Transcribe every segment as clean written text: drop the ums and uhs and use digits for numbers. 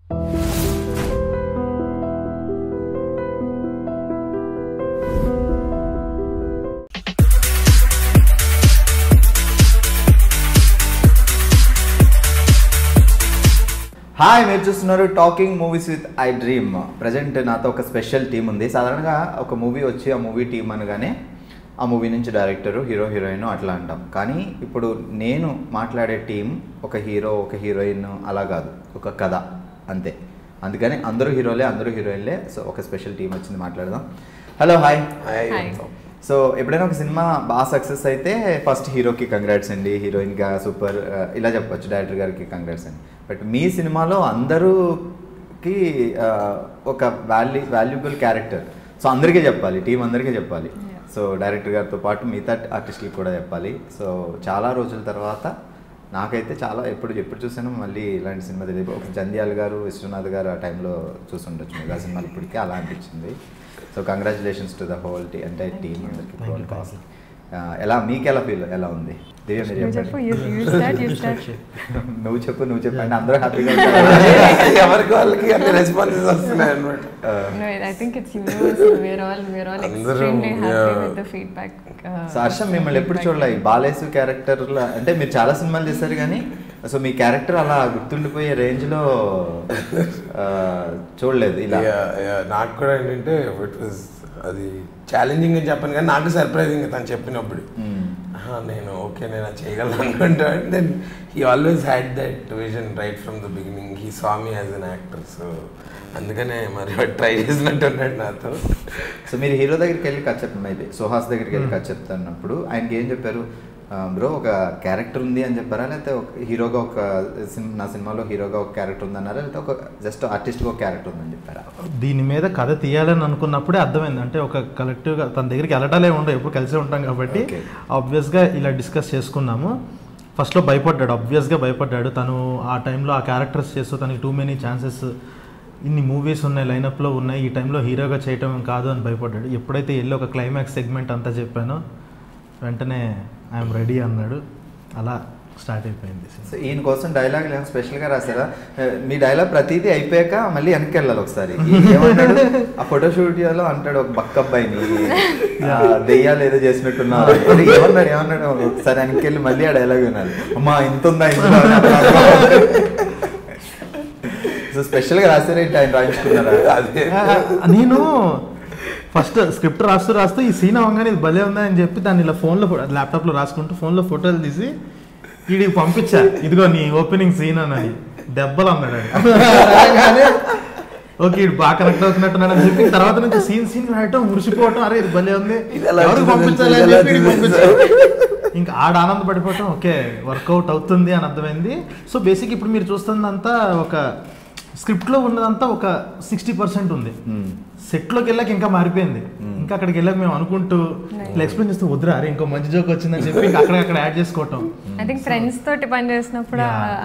Hi, మీరు చూస్తున్నారు talking movies with iDream. Present నాతో ఒక స్పెషల్ టీం ఉంది. సాధారణంగా ఒక మూవీ వచ్చి ఆ మూవీ టీం అనగానే ఆ మూవీ నుంచి డైరెక్టరు, హీరో, హీరోయిన్ అట్లా అంటాం. కానీ ఇప్పుడు నేను మాట్లాడే టీం ఒక హీరో, ఒక హీరోయిన్ అలా కాదు, ఒక కథ అంతే. అందుకని అందరూ హీరోలే, అందరూ హీరోయిన్లే. సో ఒక స్పెషల్ టీం వచ్చింది, మాట్లాడదాం. Hello, hi. సో ఎప్పుడైనా ఒక సినిమా బాగా సక్సెస్ అయితే ఫస్ట్ హీరోకి కంగ్రాట్స్ అండి, హీరోయిన్గా సూపర్ ఇలా చెప్పొచ్చు, డైరెక్టర్ గారికి కంగ్రాట్స్ అండి. బట్ మీ సినిమాలో అందరూకి ఒక వాల్యుబుల్ క్యారెక్టర్. సో అందరికీ చెప్పాలి, టీం అందరికీ చెప్పాలి. సో డైరెక్టర్ గారితో పాటు మిగతా ఆర్టిస్టులకు కూడా చెప్పాలి. సో చాలా రోజుల తర్వాత నాకైతే చాలా ఎప్పుడు చూసాను మళ్ళీ ఇలాంటి సినిమా తెలియదు. ఒక జంధ్యాల గారు, విశ్వనాథ్ గారు ఆ టైంలో చూసుండొచ్చు మిగతా సినిమాలు, ఇప్పటికే అలా అనిపించింది. So congratulations to the whole entire team అందరికి. ఎలా మీకు ఎలా ఉంది? దివ్య మీరు నువ్వు చెప్పు అంటే అందరూ హ్యాపీగా ఎవరికి వాళ్ళకి అన్ని రెస్పాన్సెస్ వస్తున్నాయి అన్నమాట. సో హర్షం, మిమ్మల్ని ఎప్పుడు చూడలే బాలేసు క్యారెక్టర్ అంటే మీరు చాలా సినిమాలు చేశారు కానీ సో మీ క్యారెక్టర్ అలా గుర్తుండిపోయే రేంజ్ లో చూడలేదు. ఇలా నాకు కూడా ఏంటంటే అది ఛాలెంజింగ్ అని చెప్పాను కానీ నాకు సర్ప్రైజింగ్ తను చెప్పినప్పుడు నేను అది చేయగలను అనుకుంటా. Then he always had that vision right from the beginning. He saw me as an actor. So అందుకనే మరి ట్రై చేసినట్టున్నాడు నాతో. సో మీరు హీరో దగ్గరికి వెళ్ళి కథ చెప్పండి, అయితే సుహాస్ దగ్గరికి వెళ్ళి కథ చెప్తున్నప్పుడు ఆయనకి ఏం చెప్పారు? బ్రో ఒక క్యారెక్టర్ ఉంది అని చెప్పారా, లేకపోతే ఒక హీరోగా నా సినిమాలో హీరోగా ఒక క్యారెక్టర్ ఉందన్నారా, లేకపోతే ఒక జస్ట్ ఆర్టిస్ట్గా ఒక క్యారెక్టర్ ఉందని చెప్పారా? దీని మీద కథ తీయాలని అనుకున్నప్పుడే అర్థమైంది. అంటే ఒక కలెక్టివ్గా తన దగ్గరికి వెళ్ళటాలే ఉండవు, ఎప్పుడు కలిసే ఉంటాం కాబట్టి ఆబ్వియస్గా ఇలా డిస్కస్ చేసుకున్నాము. ఫస్ట్లో భయపడ్డాడు తను. ఆ టైంలో ఆ క్యారెక్టర్స్ చేస్తూ తనకి టూ మెనీ ఛాన్సెస్, ఇన్ని మూవీస్ ఉన్నాయి, లైనప్లో ఉన్నాయి, ఈ టైంలో హీరోగా చేయటం కాదు అని భయపడ్డాడు. ఎప్పుడైతే వెళ్ళి ఒక క్లైమాక్స్ సెగ్మెంట్ అంతా చెప్పానో వెంటనే ఐఎమ్ రెడీ అన్నాడు. అలా స్టార్ట్ అయిపోయింది. సో ఈయన కోసం డైలాగ్ ఏమైనా స్పెషల్గా రాశారా? మీ డైలాగ్ ప్రతిదీ అయిపోయాక మళ్ళీ వెనక్కి వెళ్ళాలి ఒకసారి. ఏమంటాడు ఆ ఫోటోషూట్లో అంటాడు, ఒక బక్క అబ్బాయిని దెయ్యాలు ఏదో చేసినట్టున్నారు ఏమన్నాడు ఒకసారి వెనక్కి వెళ్ళి మళ్ళీ ఆ డైలాగ్ వినాలి. అమ్మా ఇంత ఉందా సో స్పెషల్గా రాశారేంటి, ఆయన రాయించుకున్నారా? అదే నేను ఫస్ట్ స్క్రిప్ట్ రాస్తూ ఈ సీన్ అవ్వగానే ఇది భలే ఉందా అని చెప్పి దాన్ని ఇలా ఫోన్లో ల్యాప్టాప్లో రాసుకుంటూ ఫోన్లో ఫోటోలు తీసి వీడికి పంపించా, ఇదిగో నీ ఓపెనింగ్ సీన్ అని. దెబ్బలు అన్నాడు. ఓకే ఇది బాగా కనెక్ట్ అవుతున్నట్టున్నాడు అని చెప్పి తర్వాత నుంచి సీన్ రాయటం, మురిసిపోవటం, అరే ఇది భలే ఉంది, ఎవరికి పంపించాలి అని చెప్పి పంపించాలి. ఇంకా ఆడ ఆనందపడిపోవటం, ఓకే వర్కౌట్ అవుతుంది అని అర్థమైంది. సో బేసిక్ ఇప్పుడు మీరు చూస్తున్నదంతా ఒక స్క్రిప్ట్లో ఉన్నదంతా ఒక 60% ఉంది. సెట్లోకి వెళ్ళాక ఇంకా మారిపోయింది. ఇంకా అక్కడికి వెళ్ళాక మేము అనుకుంటూ ఇట్లా ఎక్స్ప్లెయిన్ చేస్తూ వద్దురా అరే ఇంకో మంచి జోక్ వచ్చిందని చెప్పి ఇంకా అక్కడ యాడ్ చేసుకోవటం. ఐ థింక్ ఫ్రెండ్స్ తోటి పని చేసినప్పుడు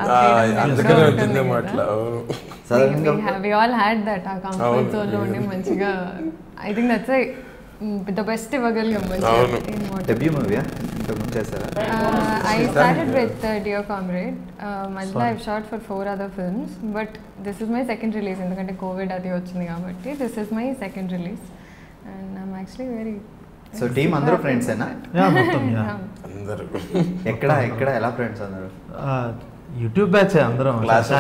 we all had that ఆ కంఫర్ట్ జోన్ లో ఉండి మంచిగా I think that's the best ఇవ్వగలిగాం. డెబ్యూ మూవీ ఇంతకుముందు చేశారా? I started with Dear Comrade. మళ్ళీ I've shot for 4 other films, but this is my second release ఎందుకంటే కోవిడ్ అది వచ్చింది కాబట్టి this is my second release and I'm actually very. So team అందరూ ఫ్రెండ్సేనా? మొత్తం అందరూ ఎక్కడ ఎలా ఫ్రెండ్స్ అందరూ? యూట్యూబ్ బ్యాచ్ అందరం.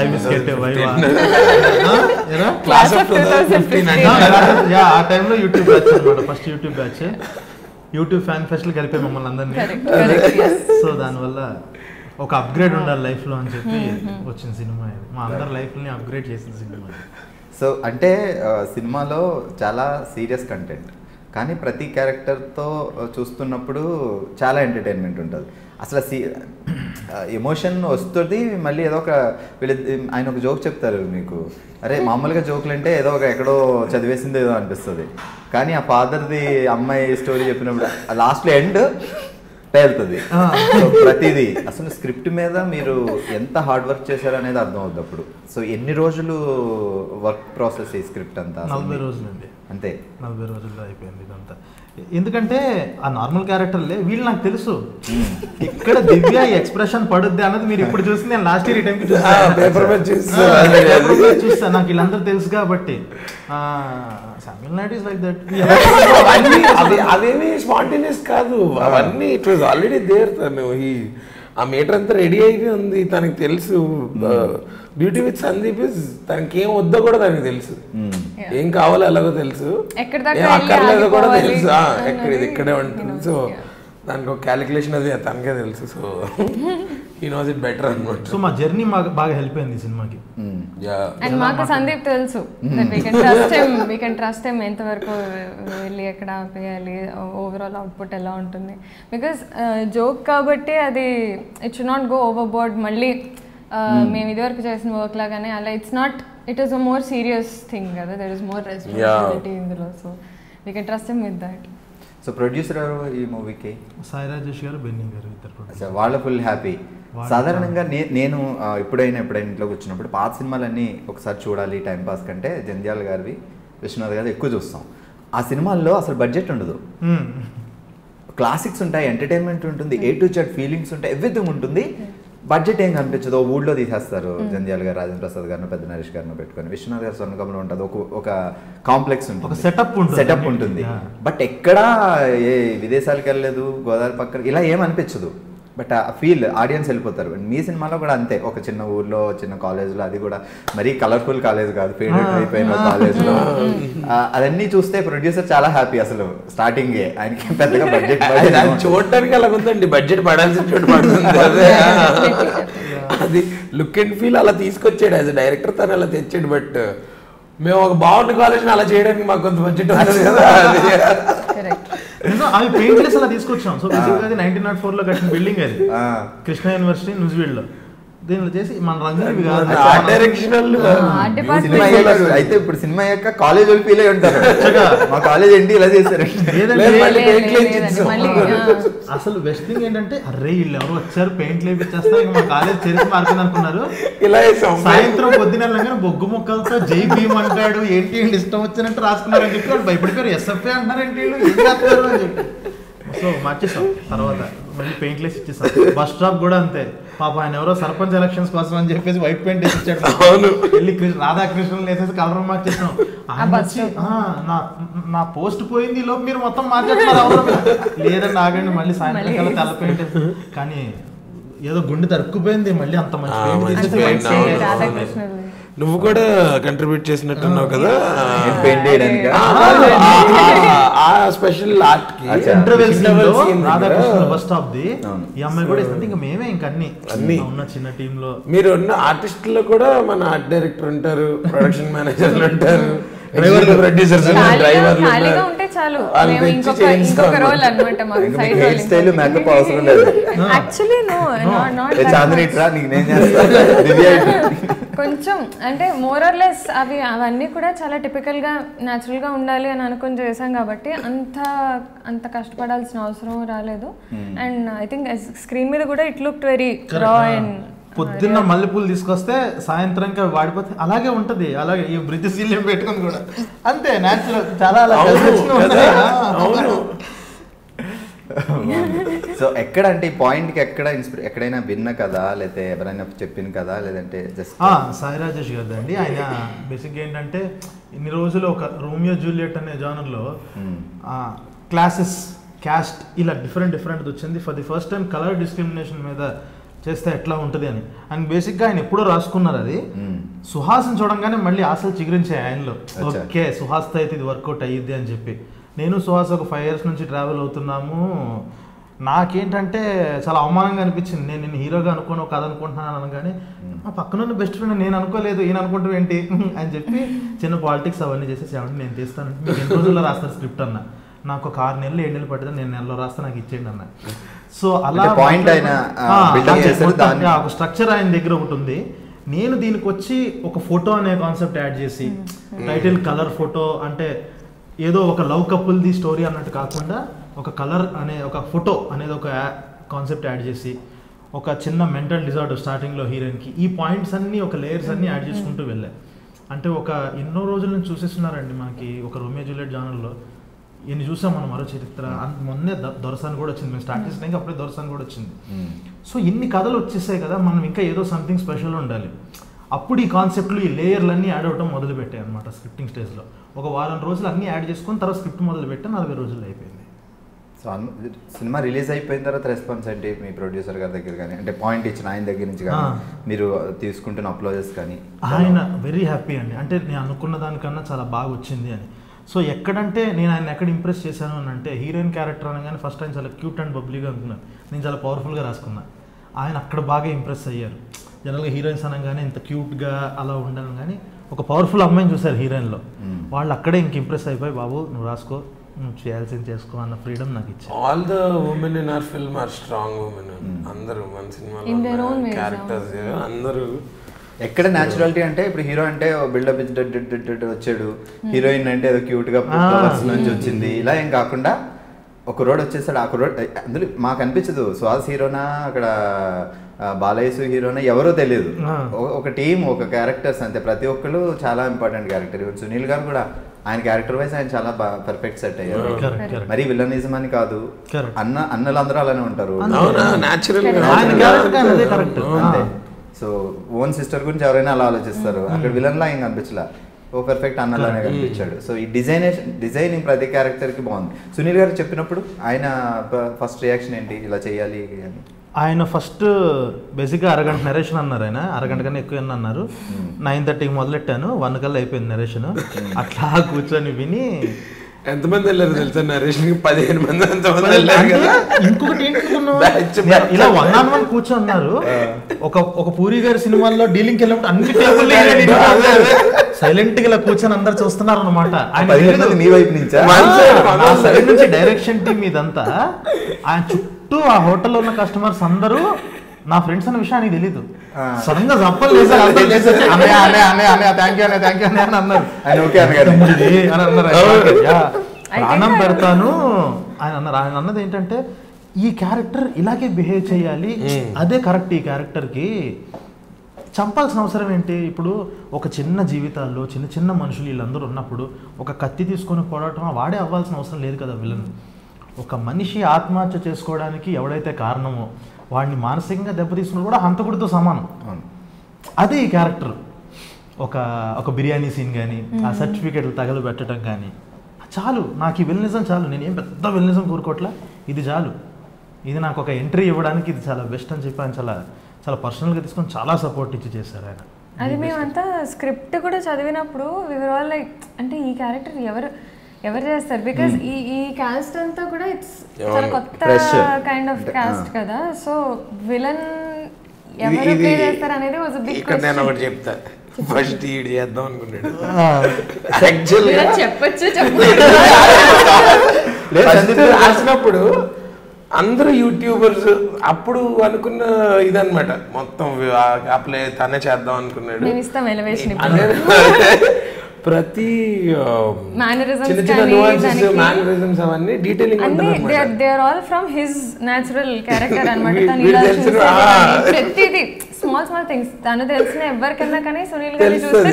ఆ టైంలో యూట్యూబ్ బ్యాచ్ అనమాట, first YouTube batch. YouTube fan ఫెస్ట్లు కలిపే మమ్మల్ని అందరినీ. సో దానివల్ల ఒక అప్గ్రేడ్ ఉండాలి లైఫ్లో అని చెప్పి వచ్చిన సినిమా ఇది. మా అందరి లైఫ్ని అప్గ్రేడ్ చేసిన సినిమా. సో అంటే సినిమాలో చాలా సీరియస్ కంటెంట్, కానీ ప్రతి క్యారెక్టర్తో చూస్తున్నప్పుడు చాలా ఎంటర్టైన్మెంట్ ఉంటుంది. అసలు ఎమోషన్ వస్తుంది. మళ్ళీ ఏదో ఒక ఆయన ఒక జోక్ చెప్తారు మీకు, అరే మామూలుగా జోకులు అంటే ఏదో ఒక ఎక్కడో చదివేసింది ఏదో అనిపిస్తుంది, కానీ ఆ ఫాదర్ది అమ్మాయి స్టోరీ చెప్పినప్పుడు లాస్ట్లో ఎండ్ పేలుతుంది. సో ప్రతిదీ అసలు స్క్రిప్ట్ మీద మీరు ఎంత హార్డ్ వర్క్ చేశారు అనేది అర్థం అవుతుంది అప్పుడు. సో ఎన్ని రోజులు వర్క్ ప్రాసెస్ ఈ స్క్రిప్ట్ అంతా? 40 రోజులండి. అంతే 40 రోజుల్లో అయిపోయింది ఇదంతా. ఎందుకంటే ఆ నార్మల్ క్యారెక్టర్లే వీళ్ళు నాకు తెలుసు. ఇక్కడ దివ్య ఎక్స్ప్రెషన్ పడుద్ది అన్నది మీరు ఇప్పుడు చూసి నేను లాస్ట్ ఇయర్ ఈ టైంకి చూస్తాను. నాకు వీళ్ళందరూ తెలుసు కాబట్టి. లైక్ దట్ అవేమి స్పాంటేనియస్ కాదు, అవన్నీ ఇట్ వాజ్ ఆల్రెడీ దేర్. ఆ మీటర్ అంతా రెడీ అయిపోయి ఉంది, తనకి తెలుసు. బ్యూటీ విత్ సందీప్ తనకి ఏం వద్దో కూడా తనకి తెలుసు, ఏం కావాలో ఎలాగో తెలుసు, ఏం అక్కర్లేదో కూడా తెలుసు, ఇది ఇక్కడే ఉంటుంది. సో దానికి ఒక క్యాలిక్యులేషన్ అది తనకే తెలుసు. So he knows it better అనమాట. సో మా జర్నీ బాగా హెల్ప్ అయింది సినిమాకి. అండ్ మాకు సందీప్ తెలుసు, వీ కెన్ ట్రస్ట్ హిమ్ ఎంతవరకు వెళ్ళి ఎక్కడ ఆపేయాలి, ఓవరాల్ అవుట్పుట్ ఎలా ఉంటుంది. బికాస్ జోక్ కాబట్టి అది it should not go overboard. మళ్ళీ మేము ఇదివరకు చేసిన వర్క్ లాగానే అలా it is a more serious thing కదా, దర్ ఇస్ మోర్ రెస్పాన్సిబిలిటీ ఇందులో. So we can trust him with that. So producer ఎవరు ఈ మూవీకి? సాయి రాజేష్ గారు, బెన్నీ గారు ఇద్దరు. వాళ్ళ ఫుల్ హ్యాపీ. సాధారణంగా నేను ఎప్పుడైనా ఇంట్లో వచ్చినప్పుడు పాత సినిమాలన్నీ ఒకసారి చూడాలి టైంపాస్ కంటే జంధ్యాల గారివి, విశ్వనాథ్ గారి ఎక్కువ చూస్తాం. ఆ సినిమాల్లో అసలు బడ్జెట్ ఉండదు, క్లాసిక్స్ ఉంటాయి, ఎంటర్టైన్మెంట్ ఉంటుంది, A to Z ఫీలింగ్స్ ఉంటాయి, ఎవ్రీథింగ్ ఉంటుంది. బడ్జెట్ ఏం కనిపించదు, ఊళ్ళో తీసేస్తారు. జంధ్యాల గారు రాజేంద్ర ప్రసాద్ గారిని, పెద్ద నరేష్ గారిని పెట్టుకొని, విశ్వనాథ్ గారు స్వర్ణకంలో ఉంటుంది, ఒక కాంప్లెక్స్ ఉంటుంది, సెటప్ ఉంటుంది. బట్ ఎక్కడా ఏ విదేశాలకు వెళ్ళలేదు, గోదావరి పక్కన ఇలా ఏం అనిపించదు. బట్ ఆ ఫీల్ ఆడియన్స్ వెళ్ళిపోతారు. మీ సినిమాలో కూడా అంతే, ఒక చిన్న ఊర్లో చిన్న కాలేజ్లో, అది కూడా మరీ కలర్ఫుల్ కాలేజ్ కాదు, ఫేవరెట్ అయిపోయిన కాలేజ్లో. అదన్నీ చూస్తే ప్రొడ్యూసర్ చాలా హ్యాపీ. అసలు స్టార్టింగే ఆయనకి పెద్దగా బడ్జెట్ చూడటానికి అలా ఉందండి, బడ్జెట్ పడాల్సిన చోటు పడుతుంది. అది లుక్ అండ్ ఫీల్ అలా తీసుకొచ్చాడు యాజ్ డైరెక్టర్, తను అలా తెచ్చాడు. బట్ మేము ఒక బాగుండ కాలేజ్ అలా చేయడానికి మాకు కొంత బడ్జెట్ ఉంటుంది కదా. అవి పెయింట్లెస్ అలా తీసుకొచ్చాం. సో బేసిక్గా అది 1904 లో కట్టిన బిల్డింగ్, అది కృష్ణ యూనివర్సిటీ న్యూజివీడ్ లో. దీనిలో చేసి మన రంగులు అయితే ఇప్పుడు సినిమా యొక్క కాలేజ్ వాళ్ళు ఫీల్ అయి ఉంటారు, మా కాలేజ్ ఏంటి ఇలా చేశారు. అసలు బెస్ట్ థింగ్ ఏంటంటే, అరే వీళ్ళు ఎవరు వచ్చారు పెయింట్లు వేపించేస్తారు, ఇంకా మా కాలేజ్ చరిత్ర మారుతుంది అనుకున్నారు. ఇలా సాయంత్రం పొద్దున బొగ్గు మొక్కలతో జై భీమ్ అంటాడు, ఏంటి ఇష్టం వచ్చినట్టు రాసుకున్నారు అని చెప్పి వాళ్ళు భయపడిపోయారు. ఎస్ఎఫ్ఏ అంటారు ఏంటి ఏం చేస్తారు అని చెప్పి. సో మార్చేసాం, తర్వాత మళ్ళీ పెయింట్లెస్ ఇచ్చేసాం. బస్ స్టాప్ కూడా అంతే, పాప ఆయన ఎవరో సర్పంచ్ ఎలక్షన్స్ కోసం అని చెప్పేసి వైట్ పెయింట్ వేసి ఇచ్చాడు. వెళ్ళి రాధాకృష్ణన్ వేసేసి కలర్ మార్చేసాం. నా పోస్ట్ పోయింది లోపు మీరు మొత్తం మార్చేస్తున్నారు. లేదండి ఆగండి, మళ్ళీ సాయంత్రం కల్లా తెల్ల పెయింట్. కానీ ఏదో గుండె తరుక్కుపోయింది, మళ్ళీ అంత మంచి పెయింట్. నువ్వు కూడా కంట్రిబ్యూట్ చేసినట్టున్నావు కదా పెయింట్ చేయడానికి, ఆ స్పెషల్ ఆర్ట్ కి. బస్ స్టాప్ ది ఈ అమ్మాయి కూడా ఇస్తుంది. ఇంకా మేమే ఇంకా అన్ని ఉన్న చిన్న టీమ్ లో. మీరు ఉన్న ఆర్టిస్టుల్లో కూడా మన ఆర్ట్ డైరెక్టర్ ఉంటారు, ప్రొడక్షన్ మేనేజర్లు ఉంటారు, ప్రొడ్యూసర్స్, డ్రైవర్లు ఉంటే చాలు. ఇంకొక రోల్ అన్నమాట మాకు, సైడ్ రోల్. స్టైల్ మేకప్ అవసరం లేదు. యాక్చువల్లీ నో, నాట్ చాందిని ట్రా నీకు నేను చేస్తాను. కొంచెం అంటే మోర్ ఆర్ లెస్ అవన్నీ కూడా చాలా టిపికల్ గా న్యాచురల్ గా ఉండాలి అని అనుకుని చేసాం కాబట్టి అంత కష్టపడాల్సిన అవసరం రాలేదు. అండ్ ఐ థింక్ స్క్రీన్ మీద కూడా it looked very raw. And పొద్దున్న మల్లెపూలు తీసుకొస్తే సాయంత్రం వాడిపోతే అలాగే ఉంటది. అలాగే ఈ బ్రిడ్జ్ సీల్ పెట్టుకుని కూడా అంతే న్యాచురల్, చాలా సో ఎక్కడ అంటే ఈ పాయింట్కి ఎక్కడైనా విన్న కదా, లేకపోతే ఎవరైనా చెప్పిన కదా, లేదంటే జస్ట్ సాయి రాజేష్ గారు అండి. ఆయన బేసిక్గా ఏంటంటే ఇన్ని రోజులు ఒక రోమియో జూలియట్ అనే జానర్లో క్లాసెస్, క్యాస్ట్ ఇలా డిఫరెంట్ వచ్చింది. For the first time colour discrimination మీద చేస్తే ఎట్లా ఉంటుంది అని. అండ్ బేసిక్గా ఆయన ఎప్పుడో రాసుకున్నారు అది. సుహాస్ని చూడంగానే మళ్ళీ ఆశలు చిగురించాయి ఆయనలో. ఓకే సుహాస్తో అయితే ఇది వర్కౌట్ అయ్యిద్ది అని చెప్పి. నేను సుహాస్ ఒక 5 years నుంచి ట్రావెల్ అవుతున్నాము. నాకేంటంటే చాలా అవమానంగా అనిపించింది. నేను హీరోగా అనుకోను, ఒక కథ అనుకుంటున్నాను అనగానే మా పక్కన బెస్ట్ ఫ్రెండ్ నేను అనుకోలేదు, ఈయన అనుకుంటాం ఏంటి అని చెప్పి చిన్న పాలిటిక్స్ అవన్నీ చేసేసి ఏమంటే నేను తీస్తాను, మీకు ఎన్ని రోజుల్లో రాస్తాను స్క్రిప్ట్ అన్న. నాకు ఒక 6 నెలలు 7 నెలలు పట్టింది, నేను నెలలో రాస్తా, నాకు ఇచ్చేయండి అన్న. సో అలా ఒక స్ట్రక్చర్ ఆయన దగ్గర ఒకటి ఉంది. నేను దీనికి వచ్చి ఒక ఫోటో అనే కాన్సెప్ట్ యాడ్ చేసి, టైటిల్ కలర్ ఫోటో అంటే ఏదో ఒక లవ్ కపుల్ది స్టోరీ అన్నట్టు కాకుండా ఒక కలర్ అనే ఒక ఫోటో అనేది ఒక కాన్సెప్ట్ యాడ్ చేసి, ఒక చిన్న మెంటల్ డిజార్డర్ స్టార్టింగ్లో హీరోయిన్కి, ఈ పాయింట్స్ అన్నీ ఒక లేయర్స్ అన్నీ యాడ్ చేసుకుంటూ వెళ్ళాయి. అంటే ఒక ఎన్నో రోజుల నుంచి చూసేస్తున్నారండి మనకి ఒక రోమియో జూలియట్ జానర్లో ఎన్ని చూసాం మనం మరో చరిత్ర మొన్నే దొరసాని కూడా వచ్చింది, మేము స్టార్ట్ చేసినాక అప్పుడే దొరసాని కూడా వచ్చింది. సో ఇన్ని కథలు వచ్చేసాయి కదా, మనం ఇంకా ఏదో సంథింగ్ స్పెషల్ ఉండాలి. అప్పుడు ఈ కాన్సెప్ట్లు ఈ లేయర్లన్నీ యాడ్ అవడం మొదలుపెట్టాయి అనమాట స్క్రిప్టింగ్ స్టేజ్లో. ఒక వారం రోజులు అన్నీ యాడ్ చేసుకొని తర్వాత స్క్రిప్ట్ మొదలుపెట్టి 40 రోజులు అయిపోయింది. సో సినిమా రిలీజ్ అయిపోయిన తర్వాత రెస్పాన్స్ అంటే మీ ప్రొడ్యూసర్ గారి దగ్గర కానీ, అంటే పాయింట్ ఇచ్చిన ఆయన దగ్గర నుంచి కానీ, మీరు తీసుకుంటున్న అప్లోజెస్ కానీ? ఆయన వెరీ హ్యాపీ అండి, అంటే నేను అనుకున్న దానికన్నా చాలా బాగా వచ్చింది అని. సో ఎక్కడంటే నేను ఆయన ఎక్కడ ఇంప్రెస్ చేశాను అని అంటే, హీరోయిన్ క్యారెక్టర్ అనగానే ఫస్ట్ ఆయన చాలా క్యూట్ అండ్ బబ్లీగా అనుకున్నాను, నేను చాలా పవర్ఫుల్గా రాసుకున్నాను. ఆయన అక్కడ బాగా ఇంప్రెస్ అయ్యారు. జనరల్గా హీరోయిన్స్ అనగానే ఇంత క్యూట్గా అలా ఉండాలని, కానీ ఒక పవర్ఫుల్ అమ్మాయిని చూశారు హీరోయిన్లో. వాళ్ళు అక్కడే ఇంక ఇంప్రెస్ అయిపోయి, బాబు నువ్వు రాసుకో, నువ్వు చేయాల్సింది చేసుకో అన్న ఫ్రీడమ్ నాకు ఇచ్చారు. All the women in our film are strong women. అందరూ మన సినిమాలో క్యారెక్టర్స్ అందరూ ఎక్కడ న్యాచురాలిటీ అంటే, ఇప్పుడు హీరో అంటే బిల్డప్ వచ్చాడు, హీరోయిన్ అంటే ఏదో క్యూట్గా నుంచి వచ్చింది, ఇలా ఏం కాకుండా ఒక రోడ్ వచ్చేసాడు. ఆ రోడ్ అందులో మాకు అనిపించదు సుహాస్ హీరోనా అక్కడ బాలయేసు హీరోనా ఎవరో తెలియదు, ఒక టీం, ఒక క్యారెక్టర్స్ అంతే. ప్రతి ఒక్కరు చాలా ఇంపార్టెంట్ క్యారెక్టర్. ఈవెన్ సునీల్ గారు కూడా ఆయన క్యారెక్టర్ వైజ్ ఆయన చాలా పర్ఫెక్ట్ సెట్ అయ్యారు. మరి విలనిజం అని కాదు, అన్నలందరూ అలానే ఉంటారు. అంతే. సో ఓన్ సిస్టర్ గురించి ఎవరైనా అలా ఆలోచిస్తారు, అక్కడ విలన్ లా ఏం కనిపించలా, ఓ పర్ఫెక్ట్ అన్నలానే కనిపించాడు. సో ఈ డిజైనింగ్ ప్రతి క్యారెక్టర్కి బాగుంది. సునీల్ గారు చెప్పినప్పుడు ఆయన ఫస్ట్ రియాక్షన్ ఏంటి, ఇలా చేయాలి అని? ఆయన ఫస్ట్ బేసిక్గా అరగంట నరేషన్ అన్నారు. ఆయన అరగంట కన్నా ఎక్కువ అన్నారు. 9:30కి మొదలెట్టాను, 1 కల్లా అయిపోయింది నరేషన్. అట్లా కూర్చొని విని ఎంతమంది వెళ్ళారు తెలుసా నరేషన్? 15 మంది. ఇంకొకటి ఇలా 1-on-1 కూర్చొన్నారు. ఒక పూరి గారి సినిమాల్లో డీలింగ్కి వెళ్ళినప్పుడు అన్ని సైలెంట్ గా ఇలా కూర్చొని అందరు చూస్తున్నారు అనమాట. మీ వైపు నుంచి సైడ్ నుంచి డైరెక్షన్ టీమ్ ఇదంతా. ఆయన చుట్టూ ఆ హోటల్లో ఉన్న కస్టమర్స్ అందరూ నా ఫ్రెండ్స్ అన్న విషయం ఆయనకి తెలీదు. సడన్ గా జప్పలు ప్రాణం పెడతాను ఆయన అన్నారు. ఆయన అన్నది ఏంటంటే, ఈ క్యారెక్టర్ ఇలాగే బిహేవ్ చేయాలి, అదే కరెక్ట్. ఈ క్యారెక్టర్కి చంపాల్సిన అవసరం ఏంటి? ఇప్పుడు ఒక చిన్న జీవితాల్లో చిన్న చిన్న మనుషులు వీళ్ళందరూ ఉన్నప్పుడు ఒక కత్తి తీసుకొని పోరాటం వాడే అవ్వాల్సిన అవసరం లేదు కదా విలన్. ఒక మనిషి ఆత్మహత్య చేసుకోవడానికి ఎవడైతే కారణమో వాడిని మానసికంగా దెబ్బతీసుకుని కూడా హంతకుడితో సమానం. అదే ఈ క్యారెక్టర్. ఒక బిర్యానీ సీన్ కానీ, ఆ సర్టిఫికేట్లు తగలబెట్టడం కానీ చాలు. నాకు ఈ విలనిజం చాలు. నేనేం పెద్ద విలనిజం కోరుకోవట్లా, ఇది చాలు. ఇది నాకు ఒక ఎంట్రీ ఇవ్వడానికి ఇది చాలా బెస్ట్ అని చెప్పి ఆయన చాలా చాలా పర్సనల్గా తీసుకొని చాలా సపోర్ట్ ఇచ్చి చేశారు ఆయన. అది మేమంతా స్క్రిప్ట్ కూడా చదివినప్పుడు వివర్ ఆల్ లైక్, అంటే ఈ క్యారెక్టర్ ఎవరు చేస్తారు? బికాస్ ఈ కాస్ట్ అంతా కూడా ఇట్స్ చాలా కొత్త కైండ్ ఆఫ్ కాస్ట్ కదా. సో విలన్ ఎవరు ప్లే చేస్తారు అనేది వాజ్ అ బిగ్ క్వశ్చన్. నేను ఒకటి చెప్తా, ఫస్ట్ ఈడ్ చేద్దాం అనుకున్నాడు. చెప్పొచ్చు రాసినప్పుడు అందరూ యూట్యూబర్స్ అప్పుడు అనుకున్న ఇదనమాట మొత్తం. అప్లై తనే చేద్దాం అనుకున్నాడు. ప్రతి చిన్న చిన్న nuances, mannerisms అవన్నీ డీటెయిలింగ్ ఉంటుంది. They are all from his natural character అన్నమాట. ప్రతిదీ స్మాల్ స్మాల్ థింగ్స్ తను తెలిసిన ఎవరికన్నా కానీ సునీల్ గారిని చూస్తే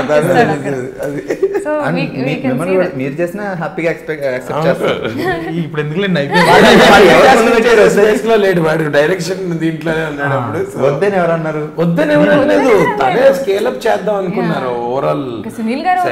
సో మీరు చేసిన హ్యాపీగా యాక్సెప్ట్ చేస్తారు. ఇప్పుడు ఎందుకు లేడు వాడు, డైరెక్షన్ దీంట్లోనే ఉన్నాడు. అప్పుడు వద్దని ఎవరన్నారు? వద్దని ఎవరు అనలేదు, తనే స్కేల్ అప్ చేద్దాం అనుకున్నారు. ఓవరాల్ సునీల్ గారు